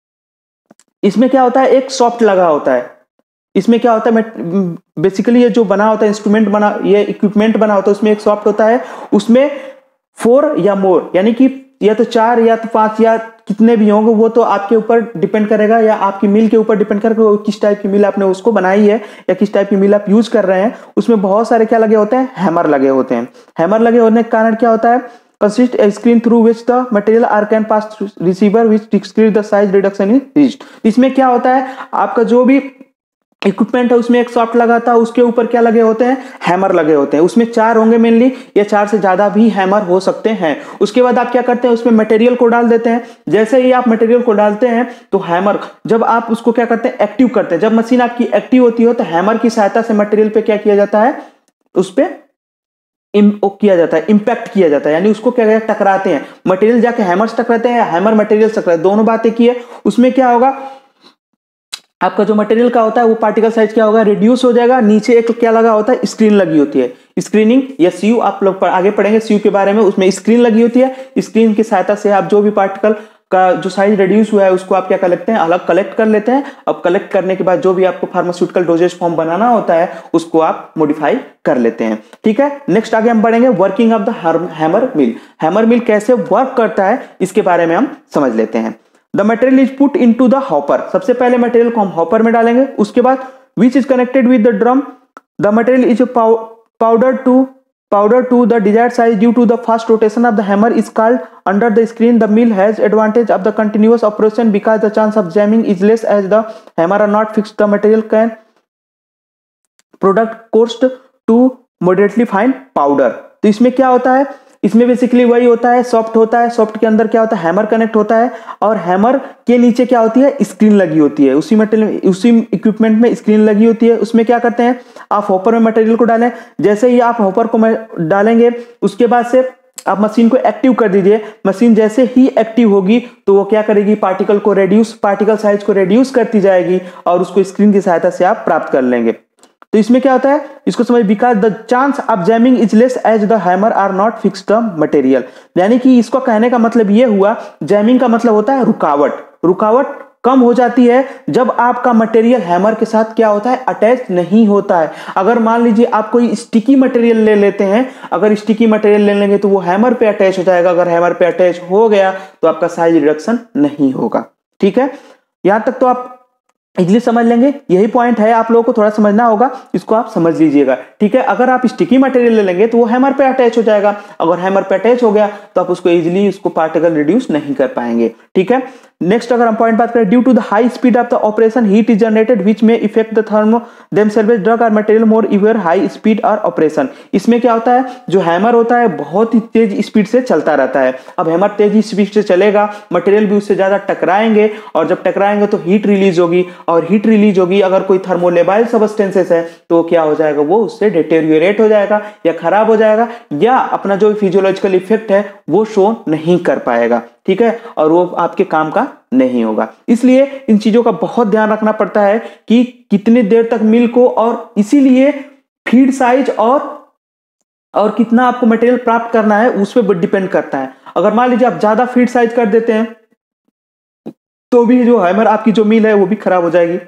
Speaker 1: इसमें क्या होता है, एक सॉफ्ट लगा होता है, इसमें क्या होता है, बेसिकली ये जो बना होता है इंस्ट्रूमेंट बना, ये इक्विपमेंट बना होता है, उसमें एक सॉफ्ट होता है, उसमें 4 या मोर यानी कि या तो 4 या तो 5 या कितने भी होंगे, वो तो आपके ऊपर डिपेंड करेगा या आपकी मिल के ऊपर डिपेंड करेगा, किस टाइप की मिल आपने उसको बनाई है या किस टाइप की मिल आप यूज कर रहे हैं। उसमें बहुत सारे क्या लगे होते हैं, हैमर लगे होते हैं। हैमर लगे होने के कारण क्या होता है, consist a screen through which the material are can pass receiver which decrease the size reduction in reached. इसमें क्या होता है, आपका जो भी इक्विपमेंट है उसमें एक सॉफ्ट लगा था, उसके ऊपर क्या लगे होते हैं, हैमर लगे होते हैं। उसमें 4 होंगे मेनली, या 4 से ज्यादा भी हैमर हो सकते हैं। उसके बाद आप क्या करते हैं, उसमें मटेरियल को डाल देते हैं। जैसे ही आप मटेरियल को डालते हैं तो हैमर, जब आप उसको क्या करते हैं, एक्टिव करते हैं। जब मशीन आपकी एक्टिव होती हो तो हैमर की सहायता से मटेरियल पे क्या किया जाता है, उस पर किया जाता है, इंपैक्ट किया जाता है, यानी उसको क्या कहते हैं, टकराते हैं। मटेरियल जाके हैमर से टकराते हैं या हैमर मटेरियल से टकराते हैं, दोनों बातें की है। उसमें क्या होगा, आपका जो मटेरियल का होता है वो पार्टिकल साइज क्या होगा, रिड्यूस हो जाएगा। नीचे एक क्या लगा होता है, स्क्रीन लगी होती है, स्क्रीनिंग या सीयू, आप लोग आगे पढ़ेंगे सीयू के बारे में। उसमें स्क्रीन लगी होती है, स्क्रीन की सहायता से आप जो भी पार्टिकल का जो साइज रिड्यूस हुआ है उसको आप क्या कर लेते हैं, अलग कलेक्ट कर लेते हैं। अब कलेक्ट करने के बाद जो भी आपको फार्मास्यूटिकल डोजेज फॉर्म बनाना होता है उसको आप मॉडिफाई कर लेते हैं, ठीक है। नेक्स्ट आगे हम बढ़ेंगे, working of the hammer mill. Hammer mill कैसे वर्क करता है इसके बारे में हम समझ लेते हैं। The material is put into the hopper, सबसे पहले मटेरियल को हम हॉपर में डालेंगे। उसके बाद which is connected with the drum, the material is powder to the desired size due to the fast rotation of the hammer is called under the screen. The mill has advantage of the continuous operation because the chance of jamming is less as the hammer are not fixed. The material can product coarse to moderately fine powder। तो इसमें क्या होता है, इसमें basically वही होता है, soft होता है, सॉफ्ट के अंदर क्या होता है, हैमर कनेक्ट होता है और हैमर के नीचे क्या होती है, स्क्रीन लगी होती है। उसी मटेरियल, उसी इक्विपमेंट में स्क्रीन लगी होती है। उसमें क्या करते हैं, आप हॉपर में मटेरियल को डालें। जैसे ही आप हॉपर को डालेंगे उसके बाद से आप मशीन को एक्टिव कर दीजिए, मशीन जैसे ही एक्टिव होगी तो वो क्या करेगी, पार्टिकल साइज को रेड्यूस करती जाएगी और उसको स्क्रीन की सहायता से आप प्राप्त कर लेंगे। तो इसमें क्या होता है, इसको समझ, because the chance of jamming is less as the hammer are not fixed material. यानी कि इसको कहने का मतलब ये हुआ, जैमिंग का मतलब होता है रुकावट कम हो जाती है जब आपका मटेरियल हैमर के साथ क्या होता है, अटैच नहीं होता है। अगर मान लीजिए आप कोई स्टिकी मटेरियल ले लेते हैं, अगर स्टिकी मटेरियल ले लेंगे तो वो हैमर पे अटैच हो जाएगा, अगर हैमर पे अटैच हो गया तो आपका साइज रिडक्शन नहीं होगा। ठीक है, यहां तक तो आप इजीली समझ लेंगे, यही पॉइंट है, आप लोगों को थोड़ा समझना होगा, इसको आप समझ लीजिएगा। ठीक है, अगर आप स्टिकी मटेरियल ले लेंगे तो वो हैमर पे अटैच हो जाएगा, अगर हैमर पे अटैच हो गया तो आप उसको इजीली उसको पार्टिकल रिड्यूस नहीं कर पाएंगे। ठीक है, नेक्स्ट अगर हम पॉइंट बात करें, due to the high speed of the operation heat is generated which may effect the thermo themselves drug और मटेरियल मोर इवेयर हाई स्पीड और ऑपरेशन। इसमें क्या होता है, जो हैमर होता है बहुत ही तेज स्पीड से चलता रहता है। अब हैमर तेज स्पीड से चलेगा, मटेरियल भी उससे ज्यादा टकराएंगे और जब टकराएंगे तो हीट रिलीज होगी, और हीट रिलीज होगी अगर कोई थर्मोलेबाइल सबस्टेंसेस है तो क्या हो जाएगा, वो उससे डिटेरियोरेट हो जाएगा या खराब हो जाएगा, या अपना जो फिजियोलॉजिकल इफेक्ट है वो शो नहीं कर पाएगा। ठीक है, और वो आपके काम का नहीं होगा। इसलिए इन चीजों का बहुत ध्यान रखना पड़ता है कि कितनी देर तक मिल को, और इसीलिए फीड साइज और कितना आपको मटेरियल प्राप्त करना है उस पर डिपेंड करता है। अगर मान लीजिए आप ज्यादा फीड साइज कर देते हैं तो भी जो हैमर आपकी जो मिल है वो भी खराब हो जाएगी।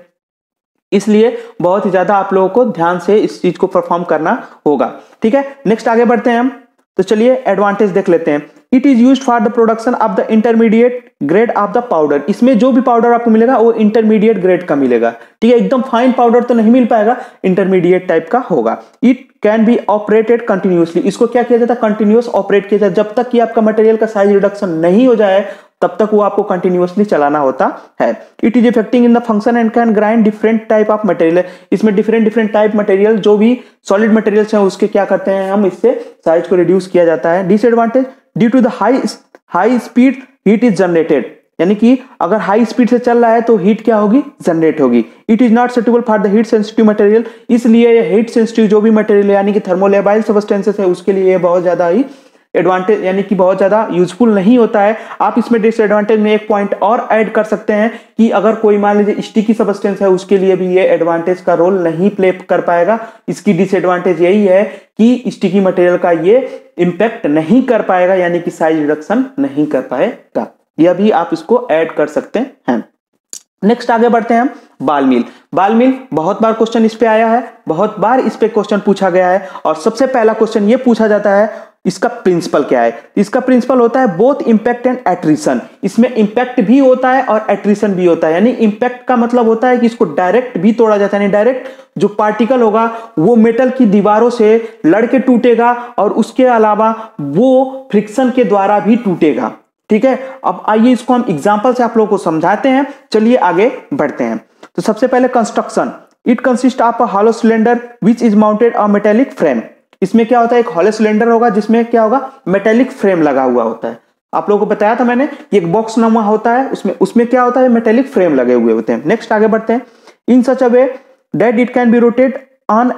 Speaker 1: इसलिए बहुत ही ज्यादा आप लोगों को ध्यान से इस चीज को परफॉर्म करना होगा। ठीक है, नेक्स्ट आगे बढ़ते हैं हम, तो चलिए एडवांटेज देख लेते हैं। It is used for the production of the intermediate grade of the powder. इसमें जो भी पाउडर आपको मिलेगा वो इंटरमीडिएट ग्रेड का मिलेगा। ठीक है, एकदम फाइन पाउडर तो नहीं मिल पाएगा, इंटरमीडिएट टाइप का होगा। It can be operated continuously. इसको क्या किया जाता है, कंटिन्यूअस ऑपरेट किया जाता है। जब तक कि आपका मटेरियल का साइज रिडक्शन नहीं हो जाए तब तक वो आपको कंटिन्यूअसली चलाना होता है। It is effecting in the function and can grind different type of material. इसमें डिफरेंट टाइप मटेरियल, जो भी सॉलिड मटेरियल्स हैं उसके क्या करते हैं हम, इससे साइज को रिड्यूस किया जाता है। Disadvantage, due to the high speed heat is generated. यानी कि अगर हाई स्पीड से चल रहा है तो हीट क्या होगी, जनरेट होगी। It is not suitable for the heat sensitive material. इसलिए ये हीट सेंसिटिव जो भी मटेरियल है यानी कि थर्मोलेबाइल सबस्टेंसेस है उसके लिए बहुत ज्यादा ही एडवांटेज यानी कि बहुत ज्यादा यूजफुल नहीं होता है। आप इसमें डिसएडवांटेज में एक पॉइंट और ऐड कर सकते हैं कि अगर कोई मान लीजिए स्टिकी सबस्टेंस है उसके लिए भी ये एडवांटेज का रोल नहीं प्ले कर पाएगा। इसकी डिसएडवांटेज यही है कि स्टिकी मटेरियल का ये इंपैक्ट नहीं कर पाएगा, यानी कि साइज रिडक्शन नहीं कर पाएगा। यह भी आप इसको ऐड कर सकते हैं। नेक्स्ट आगे बढ़ते हैं हम, बाल मिल। बाल मिल बहुत बार क्वेश्चन इस पे आया है, बहुत बार इस पे क्वेश्चन पूछा गया है, और सबसे पहला क्वेश्चन ये पूछा जाता है इसका प्रिंसिपल क्या है। इसका प्रिंसिपल होता है बोथ इंपैक्ट एंड एट्रिशन। इसमें इंपैक्ट भी होता है और एट्रिशन भी होता है। यानी इंपैक्ट का मतलब होता है कि इसको डायरेक्ट भी तोड़ा जाता है, यानी डायरेक्ट जो पार्टिकल होगा वो मेटल की दीवारों से लड़ के टूटेगा, और उसके अलावा वो फ्रिक्शन के द्वारा भी टूटेगा। ठीक है, अब आइए इसको हम एग्जांपल से आप लोगों को समझाते हैं। चलिए आगे बढ़ते हैं। तो सबसे पहले construction, it consist of a hollow cylinder which is mounted a metallic frame. इसमें क्या होता है, एक हॉलो सिलेंडर होगा जिसमें क्या होगा, मेटेलिक फ्रेम लगा हुआ होता है। आप लोगों को बताया था मैंने, एक बॉक्स नुमा होता है, उसमें क्या होता है, मेटेलिक फ्रेम लगे हुए होते हैं। नेक्स्ट आगे बढ़ते हैं। In such a way that it can be rotate on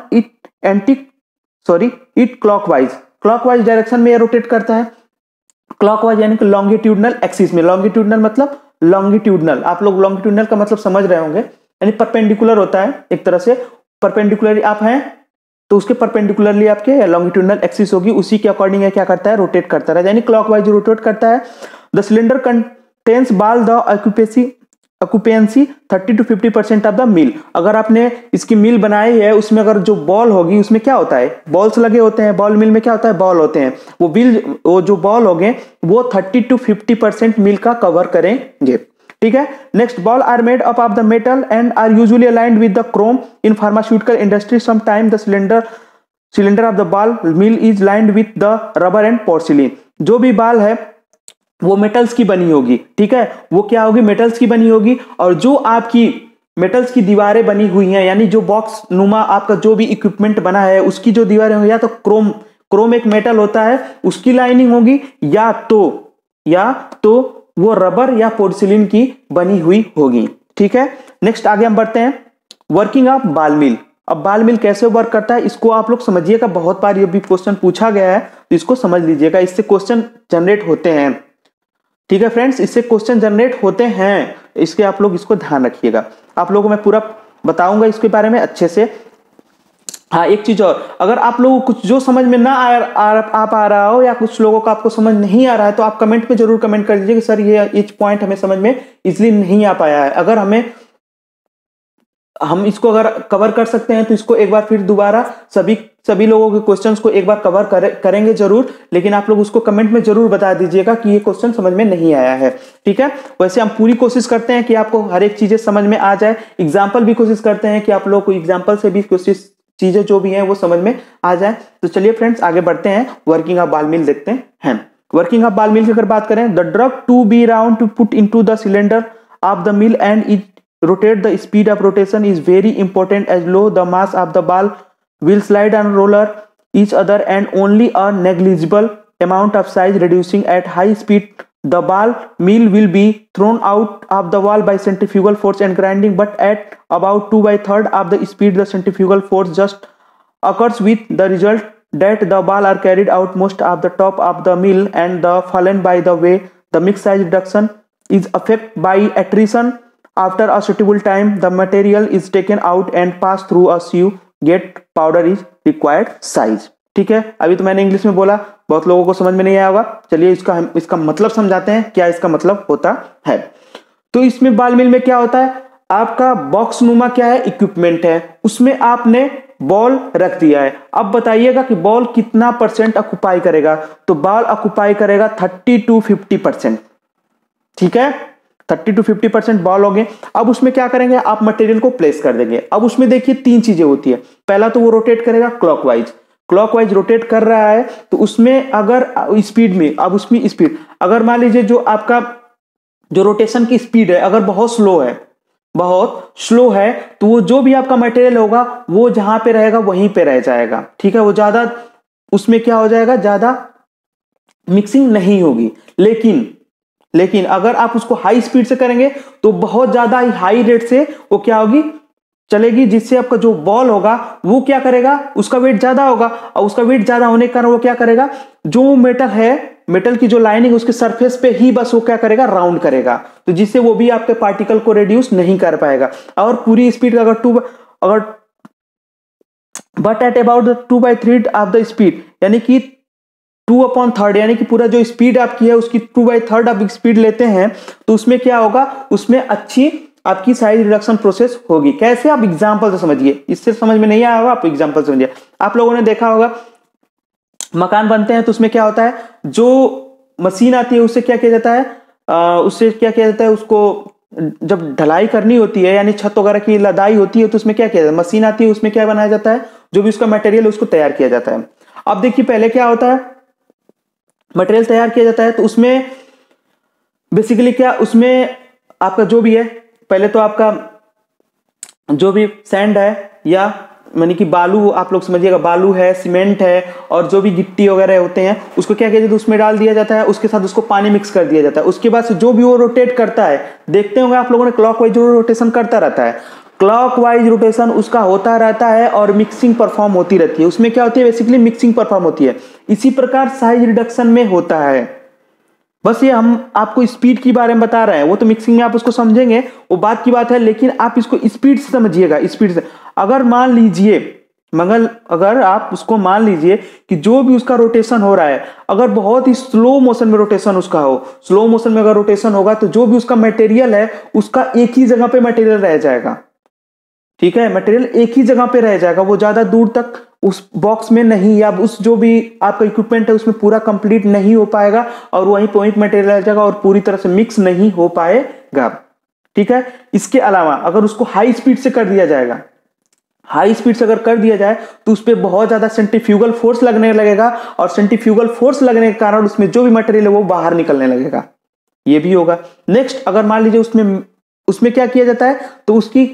Speaker 1: it clockwise direction में रोटेट करता है। क्लॉकवाइज यानी कि लॉन्गिट्यूडनल एक्सिस में। लॉन्गिट्यूडनल मतलब लॉन्गिट्यूडनल, आप लोग लॉन्गिट्यूडनल का मतलब समझ रहे होंगे, यानी परपेंडिकुलर होता है एक तरह से। परपेंडिकुलर आप हैं तो उसके परपेंडिकुलरली आपके लॉन्गिट्यूडनल एक्सिस होगी, उसी के अकॉर्डिंग क्या करता है, रोटेट करता है, यानी क्लॉकवाइज रोटेट करता है। The cylinder contains ball the occupancy 30 to 50% of the mill. अगर आपने इसकी मिल बनाई है उसमें अगर जो बॉल होगी उसमें क्या होता है, बॉल्स लगे होते हैं। बॉल मिल में क्या होता है, बॉल होते हैं। वो जो बॉल होंगे वो 30 to 50% मिल का कवर करेंगे। ठीक है, next, ball are made up of the metal and are usually aligned with the chrome in pharmaceutical industry. Some time the cylinder of the ball mill is lined with the rubber and porcelain. जो भी ball है वो metals की बनी होगी। ठीक है, वो क्या होगी, मेटल्स की बनी होगी। और जो आपकी मेटल्स की दीवारें बनी हुई हैं, यानी जो बॉक्स नुमा आपका जो भी इक्विपमेंट बना है उसकी जो दीवारें होंगी, या तो क्रोम एक मेटल होता है उसकी लाइनिंग होगी, या तो वो रबर या पोर्सिलिन की बनी हुई होगी। ठीक है, नेक्स्ट आगे हम बढ़ते हैं। वर्किंग ऑफ बाल मिल। अब बाल मिल कैसे वर्क करता है इसको आप लोग समझिएगा, बहुत बार ये भी क्वेश्चन पूछा गया है, तो इसको समझ लीजिएगा, इससे क्वेश्चन जनरेट होते हैं। ठीक है फ्रेंड्स, इससे क्वेश्चन जनरेट होते हैं, इसके आप लोग इसको ध्यान रखिएगा। आप लोगों को मैं पूरा बताऊंगा इसके बारे में अच्छे से। हाँ, एक चीज और, अगर आप लोगों को कुछ जो समझ में ना आ पा रहा हो या कुछ लोगों को आपको समझ नहीं आ रहा है, तो आप कमेंट में जरूर कमेंट कर दीजिए कि सर ये पॉइंट हमें समझ में इसलिए नहीं आ पाया है। अगर हम इसको अगर कवर कर सकते हैं तो इसको एक बार फिर दोबारा सभी लोगों के क्वेश्चंस को एक बार कवर करेंगे जरूर, लेकिन आप लोग उसको कमेंट में जरूर बता दीजिएगा कि ये क्वेश्चन समझ में नहीं आया है। ठीक है, वैसे हम पूरी कोशिश करते हैं कि आपको हर एक चीजें समझ में आ जाए। एग्जाम्पल भी कोशिश करते हैं कि आप लोग को एग्जाम्पल से भी कोशिश चीजें जो भी हैं वो समझ में आ जाए। तो चलिए फ्रेंड्स आगे बढ़ते हैं, वर्किंग ऑफ बॉल मिल देखते हैं। वर्किंग ऑफ बॉल मिल की अगर बात करें, the drug to be round to put into the cylinder of the mill and it rotate, the speed of rotation is very important as low the mass of the ball will slide and roller each other and only a negligible amount of size reducing at high speed. The ball mill will be thrown out of the wall by centrifugal force and grinding, but at about 2/3 of the speed the centrifugal force just occurs, with the result that the ball are carried out most of the top of the mill and the fallen. By the way, the mix size reduction is affected by attrition. After a suitable time, the material is taken out and passed through a sieve. Get powder is required size. ठीक है, अभी तो मैंने English में बोला, बहुत लोगों को समझ में नहीं आया होगा। चलिए इसका मतलब समझाते हैं, क्या इसका मतलब होता है। तो इसमें बॉल मिल में क्या होता है, आपका बॉक्स नुमा क्या है, इक्विपमेंट है, उसमें आपने बॉल रख दिया है। अब बताइएगा कि बॉल कितना परसेंट ऑक्युपाई करेगा, तो बॉल ऑक्युपाई करेगा 30 to 50%। ठीक है, 30 to 50% बॉल हो गए। अब उसमें क्या करेंगे, आप मटेरियल को प्लेस कर देंगे। अब उसमें देखिए तीन चीजें होती है। पहला तो वो रोटेट करेगा क्लॉकवाइज रोटेट कर रहा है, तो उसमें अगर स्पीड में, अब उसमें स्पीड अगर मान लीजिए जो आपका जो रोटेशन की स्पीड है अगर बहुत स्लो है, तो वो जो भी आपका मटेरियल होगा वो जहां पे रहेगा वहीं पे रह जाएगा। ठीक है, वो ज्यादा उसमें क्या हो जाएगा, ज्यादा मिक्सिंग नहीं होगी। लेकिन अगर आप उसको हाई स्पीड से करेंगे तो बहुत ज्यादा हाई रेट से वो क्या होगी, चलेगी, जिससे आपका जो बॉल होगा वो क्या करेगा, उसका वेट ज्यादा होगा, और उसका वेट ज्यादा होने के कारण वो क्या करेगा, जो मेटल है, मेटल की जो लाइनिंग उसके सरफेस पे ही बस वो क्या करेगा, राउंड करेगा, तो जिससे वो भी आपके पार्टिकल को रिड्यूस नहीं कर पाएगा। और पूरी speed but at about 2/3 of the speed, यानी कि 2/3, यानी कि पूरा जो स्पीड आपकी है उसकी 2/3 आप स्पीड लेते हैं, तो उसमें क्या होगा, उसमें अच्छी आपकी साइज रिडक्शन प्रोसेस होगी। कैसे, आप एग्जांपल से समझिए, इससे समझ में नहीं आया होगा, आप एग्जांपल समझिए। आप लोगों ने देखा होगा मकान बनते हैं तो उसमें क्या होता है, जो मशीन आती है उससे क्या किया जाता है, उसको जब ढलाई करनी होती है, यानी छत वगैरह की लदाई होती है, तो उसमें क्या किया जाता है, मशीन आती है, उसमें क्या बनाया जाता है, जो भी उसका मटेरियल उसको तैयार किया जाता है। अब देखिए पहले क्या होता है, मटेरियल तैयार किया जाता है, तो उसमें बेसिकली क्या, उसमें आपका जो भी है, पहले तो आपका जो भी सैंड है या यानी कि बालू, आप लोग समझिएगा, बालू है, सीमेंट है, और जो भी गिट्टी वगैरह होते हैं उसको क्या किया जाता है, उसमें डाल दिया जाता है, उसके साथ उसको पानी मिक्स कर दिया जाता है। उसके बाद से जो भी वो रोटेट करता है, देखते होंगे आप लोगों ने, क्लॉकवाइज रोटेशन करता रहता है, क्लॉकवाइज रोटेशन उसका होता रहता है और मिक्सिंग परफॉर्म होती रहती है। उसमें क्या होती है, बेसिकली मिक्सिंग परफॉर्म होती है। इसी प्रकार साइज रिडक्शन में होता है। बस ये हम आपको स्पीड के बारे में बता रहे हैं, वो तो मिक्सिंग में आप उसको समझेंगे, वो बात की बात है, लेकिन आप इसको स्पीड से समझिएगा। स्पीड से अगर मान लीजिए, अगर आप उसको मान लीजिए कि जो भी उसका रोटेशन हो रहा है, अगर बहुत ही स्लो मोशन में रोटेशन उसका हो, स्लो मोशन में अगर रोटेशन होगा, तो जो भी उसका मटेरियल है उसका एक ही जगह पे मटेरियल रह जाएगा। ठीक है, मटेरियल एक ही जगह पे रह जाएगा, वो ज्यादा दूर तक उस बॉक्स में नहीं, या उस जो भी आपका इक्विपमेंट है उसमें पूरा कंप्लीट नहीं हो पाएगा, और वहीं पॉइंट मटेरियल रह जाएगा और पूरी तरह से मिक्स नहीं हो पाएगा। ठीक है, इसके अलावा अगर उसको हाई स्पीड से कर दिया जाएगा, हाई स्पीड से अगर कर दिया जाए, तो उस पर बहुत ज्यादा सेंट्रीफ्यूगल फोर्स लगने लगेगा, और सेंट्रीफ्यूगल फोर्स लगने के कारण उसमें जो भी मटेरियल है वो बाहर निकलने लगेगा, ये भी होगा। नेक्स्ट, अगर मान लीजिए उसमें क्या किया जाता है, तो उसकी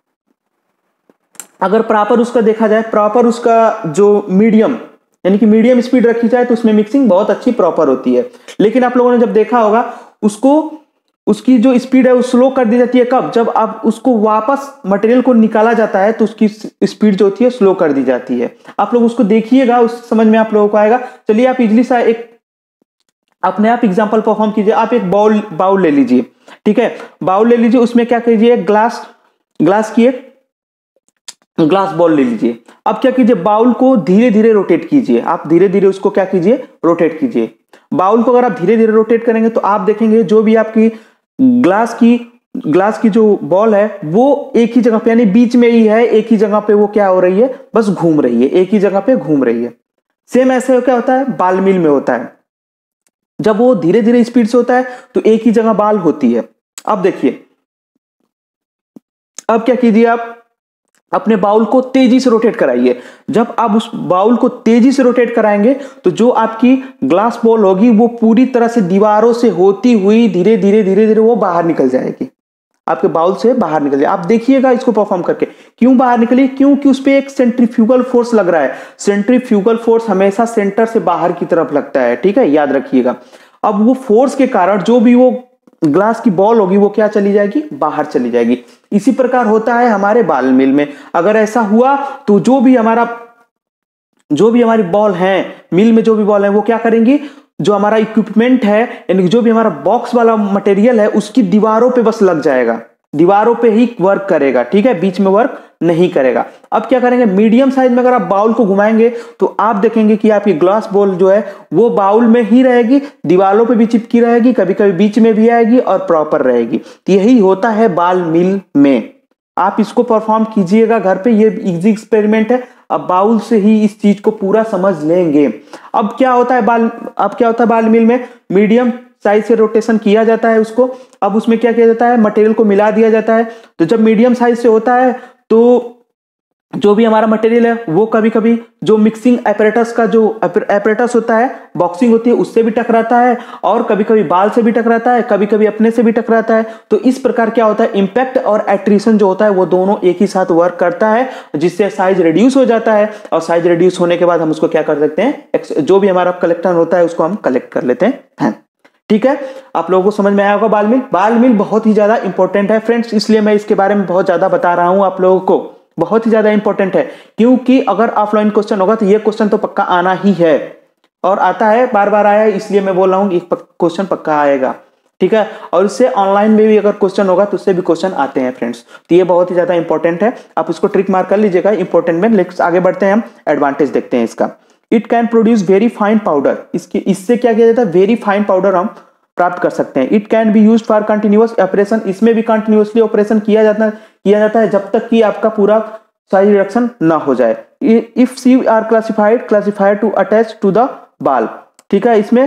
Speaker 1: अगर प्रॉपर उसका देखा जाए, प्रॉपर उसका जो मीडियम, यानी कि मीडियम स्पीड रखी जाए, तो उसमें मिक्सिंग बहुत अच्छी प्रॉपर होती है। लेकिन आप लोगों ने जब देखा होगा, उसको उसकी जो स्पीड है वो स्लो कर दी जाती है। कब? जब आप उसको वापस मटेरियल को निकाला जाता है तो उसकी स्पीड जो होती है स्लो कर दी जाती है। आप लोग उसको देखिएगा, उस समझ में आप लोगों को आएगा। चलिए आप इजली सा एक अपने आप एग्जांपल परफॉर्म कीजिए। आप एक बाउल ले लीजिए, ठीक है, बाउल ले लीजिए, उसमें क्या कीजिए, ग्लास की एक ग्लास बॉल ले लीजिए। अब क्या कीजिए, बाउल को धीरे धीरे रोटेट कीजिए। आप धीरे धीरे उसको क्या कीजिए, रोटेट कीजिए। बाउल को अगर आप धीरे धीरे रोटेट करेंगे तो आप देखेंगे जो भी आपकी ग्लास की जो बॉल है वो एक ही जगह पे, यानी बीच में ही है, एक ही जगह पे वो क्या हो रही है, बस घूम रही है, एक ही जगह पे घूम रही है। सेम ऐसे क्या होता है, बाल मिल में होता है। जब वो धीरे धीरे स्पीड से होता है तो एक ही जगह बाल होती है। अब देखिए, अब क्या कीजिए, आप अपने बाउल को तेजी से रोटेट कराइए। जब आप उस बाउल को तेजी से रोटेट कराएंगे तो जो आपकी ग्लास बॉल होगी वो पूरी तरह से दीवारों से होती हुई धीरे धीरे वो बाहर निकल जाएगी, आपके बाउल से बाहर निकल जाए। आप देखिएगा इसको परफॉर्म करके। क्यों बाहर निकली? क्योंकि उस पर एक सेंट्रीफ्यूगल फोर्स लग रहा है। सेंट्रीफ्यूगल फोर्स हमेशा सेंटर से बाहर की तरफ लगता है, ठीक है, याद रखिएगा। अब वो फोर्स के कारण जो भी वो ग्लास की बॉल होगी वो क्या चली जाएगी, बाहर चली जाएगी। इसी प्रकार होता है हमारे बाल मिल में। अगर ऐसा हुआ तो जो भी हमारी बॉल है, मिल में जो भी बॉल है वो क्या करेंगी, जो हमारा इक्विपमेंट है, यानी जो भी हमारा बॉक्स वाला मटेरियल है उसकी दीवारों पे बस लग जाएगा, दीवारों पे ही वर्क करेगा, ठीक है, बीच में वर्क नहीं करेगा। अब क्या करेंगे, मीडियम साइज में अगर आप बाउल को घुमाएंगे तो आप देखेंगे कि आपकी ग्लास बॉल जो है वो बाउल में ही रहेगी, दीवारों पे भी चिपकी रहेगी, कभी कभी बीच में भी आएगी और प्रॉपर रहेगी। तो यही होता है बाल मिल में। आप इसको परफॉर्म कीजिएगा घर पे, ये इजी एक्सपेरिमेंट है। अब बाउल से ही इस चीज को पूरा समझ लेंगे। अब क्या होता है बाल मिल में, मीडियम साइज से रोटेशन किया जाता है उसको। अब उसमें क्या किया जाता है, मटेरियल को मिला दिया जाता है। तो जब मीडियम साइज से होता है तो जो भी हमारा मटेरियल है वो कभी कभी जो मिक्सिंग एपरेटस का जो एपरेटस होता है, बॉक्सिंग होती है, उससे भी टकराता है, और कभी कभी बाल से भी टकराता है, कभी कभी अपने से भी टकराता है। तो इस प्रकार क्या होता है, इंपैक्ट और एट्रिशन जो होता है वो दोनों एक ही साथ वर्क करता है, जिससे साइज रिड्यूस हो जाता है। और साइज रिड्यूस होने के बाद हम उसको क्या कर सकते हैं, जो भी हमारा कलेक्टर होता है उसको हम कलेक्ट कर लेते हैं। ठीक है, आप लोगों को समझ में आया होगा। बाल मिल बहुत ही ज्यादा इंपॉर्टेंट है फ्रेंड्स, इसलिए मैं इसके बारे में बहुत ज्यादा बता रहा हूं आप लोगों को। बहुत ही ज्यादा इंपॉर्टेंट है, क्योंकि अगर ऑफलाइन क्वेश्चन होगा तो ये क्वेश्चन तो पक्का आना ही है, और आता है, बार बार आया है, इसलिए मैं बोल रहा हूं कि क्वेश्चन पक्का आएगा। ठीक है, और इससे ऑनलाइन में भी अगर क्वेश्चन होगा तो उससे भी क्वेश्चन आते हैं फ्रेंड्स। तो ये बहुत ही ज्यादा इंपॉर्टेंट है, आप इसको ट्रिक मार कर लीजिएगा इंपॉर्टेंट में। लेकिन आगे बढ़ते हैं, हम एडवांटेज देखते हैं इसका। It can produce very fine powder. इससे क्या किया जाता है, वेरी फाइन पाउडर हम प्राप्त कर सकते हैं। It can be used for continuous operation. इसमें भी कंटिन्यूअसली ऑपरेशन किया जाता है जब तक कि आपका पूरा साइज रिडक्शन ना हो जाए। If sieve are classified to attach to the ball. ठीक है, इसमें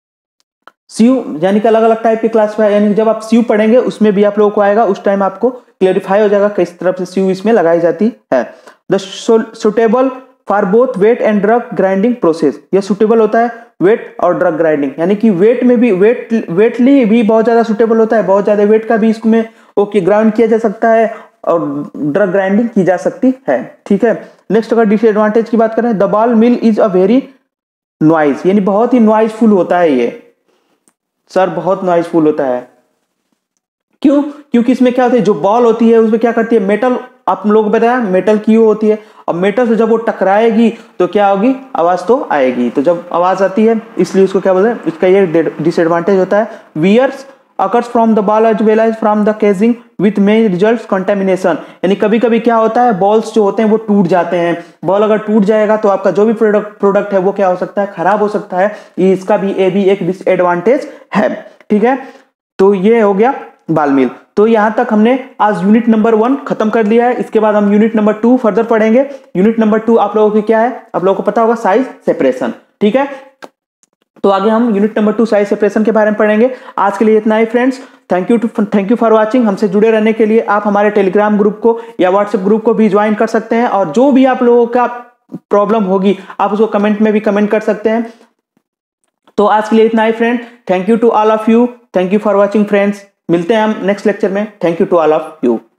Speaker 1: सीव यानी कि अलग अलग टाइप के क्लासिफाई, यानी जब आप सीव पढ़ेंगे उसमें भी आप लोगों को आएगा, उस टाइम आपको क्लेरिफाई हो जाएगा किस तरफ से सीव इसमें लगाई जाती है। The suitable for both wet and drug grinding process. यह सुटेबल होता है वेट और ड्रग ग्राइंडिंग, यानी कि वेट में भी वेटली भी बहुत ज्यादा सुटेबल होता है, बहुत ज्यादा वेट का भी इसमें ओके ग्राइंड किया जा सकता है और ड्रग ग्राइंडिंग की जा सकती है। ठीक है, नेक्स्ट अगर डिसएडवांटेज की बात करें, the ball mill is a very noise, यानी बहुत ही नॉइजफुल होता है ये सर, बहुत नॉइजफुल होता है। क्यों? क्योंकि इसमें क्या होता है, जो बॉल होती है उसमें क्या करती है, मेटल, आप लोग बताया मेटल की होती है। अब मेटल से जब वो टकराएगी तो क्या होगी, आवाज तो आएगी। तो जब आवाज आती है इसलिए उसको क्या बोलते हैं, इसका ये डिसएडवांटेज होता है। Wears occurs from the ball as well as from the casing with may results contamination। यानी कभी कभी क्या होता है, बॉल्स जो होते हैं वो टूट जाते हैं। बॉल अगर टूट जाएगा तो आपका जो भी प्रोडक्ट है वो क्या हो सकता है, खराब हो सकता है। ये इसका भी एक डिसएडवांटेज है। ठीक है, तो ये हो गया बाल मिल। तो यहां तक हमने आज यूनिट नंबर 1 खत्म कर लिया है। इसके बाद हम यूनिट नंबर 2 फर्दर पढ़ेंगे। यूनिट नंबर 2 आप लोगों की क्या है, आप लोगों को पता होगा, साइज सेपरेशन। ठीक है, तो आगे हम यूनिट नंबर 2 साइज सेपरेशन के बारे में पढ़ेंगे। आज के लिए इतना ही friends, thank you for watching. हमसे जुड़े रहने के लिए आप हमारे टेलीग्राम ग्रुप को या व्हाट्सएप ग्रुप को भी ज्वाइन कर सकते हैं, और जो भी आप लोगों का प्रॉब्लम होगी आप उसको कमेंट में भी कमेंट कर सकते हैं। तो आज के लिए इतना ही friend, thank you to all of you, thank you for watching friends. मिलते हैं हम नेक्स्ट लेक्चर में। Thank you to all of you.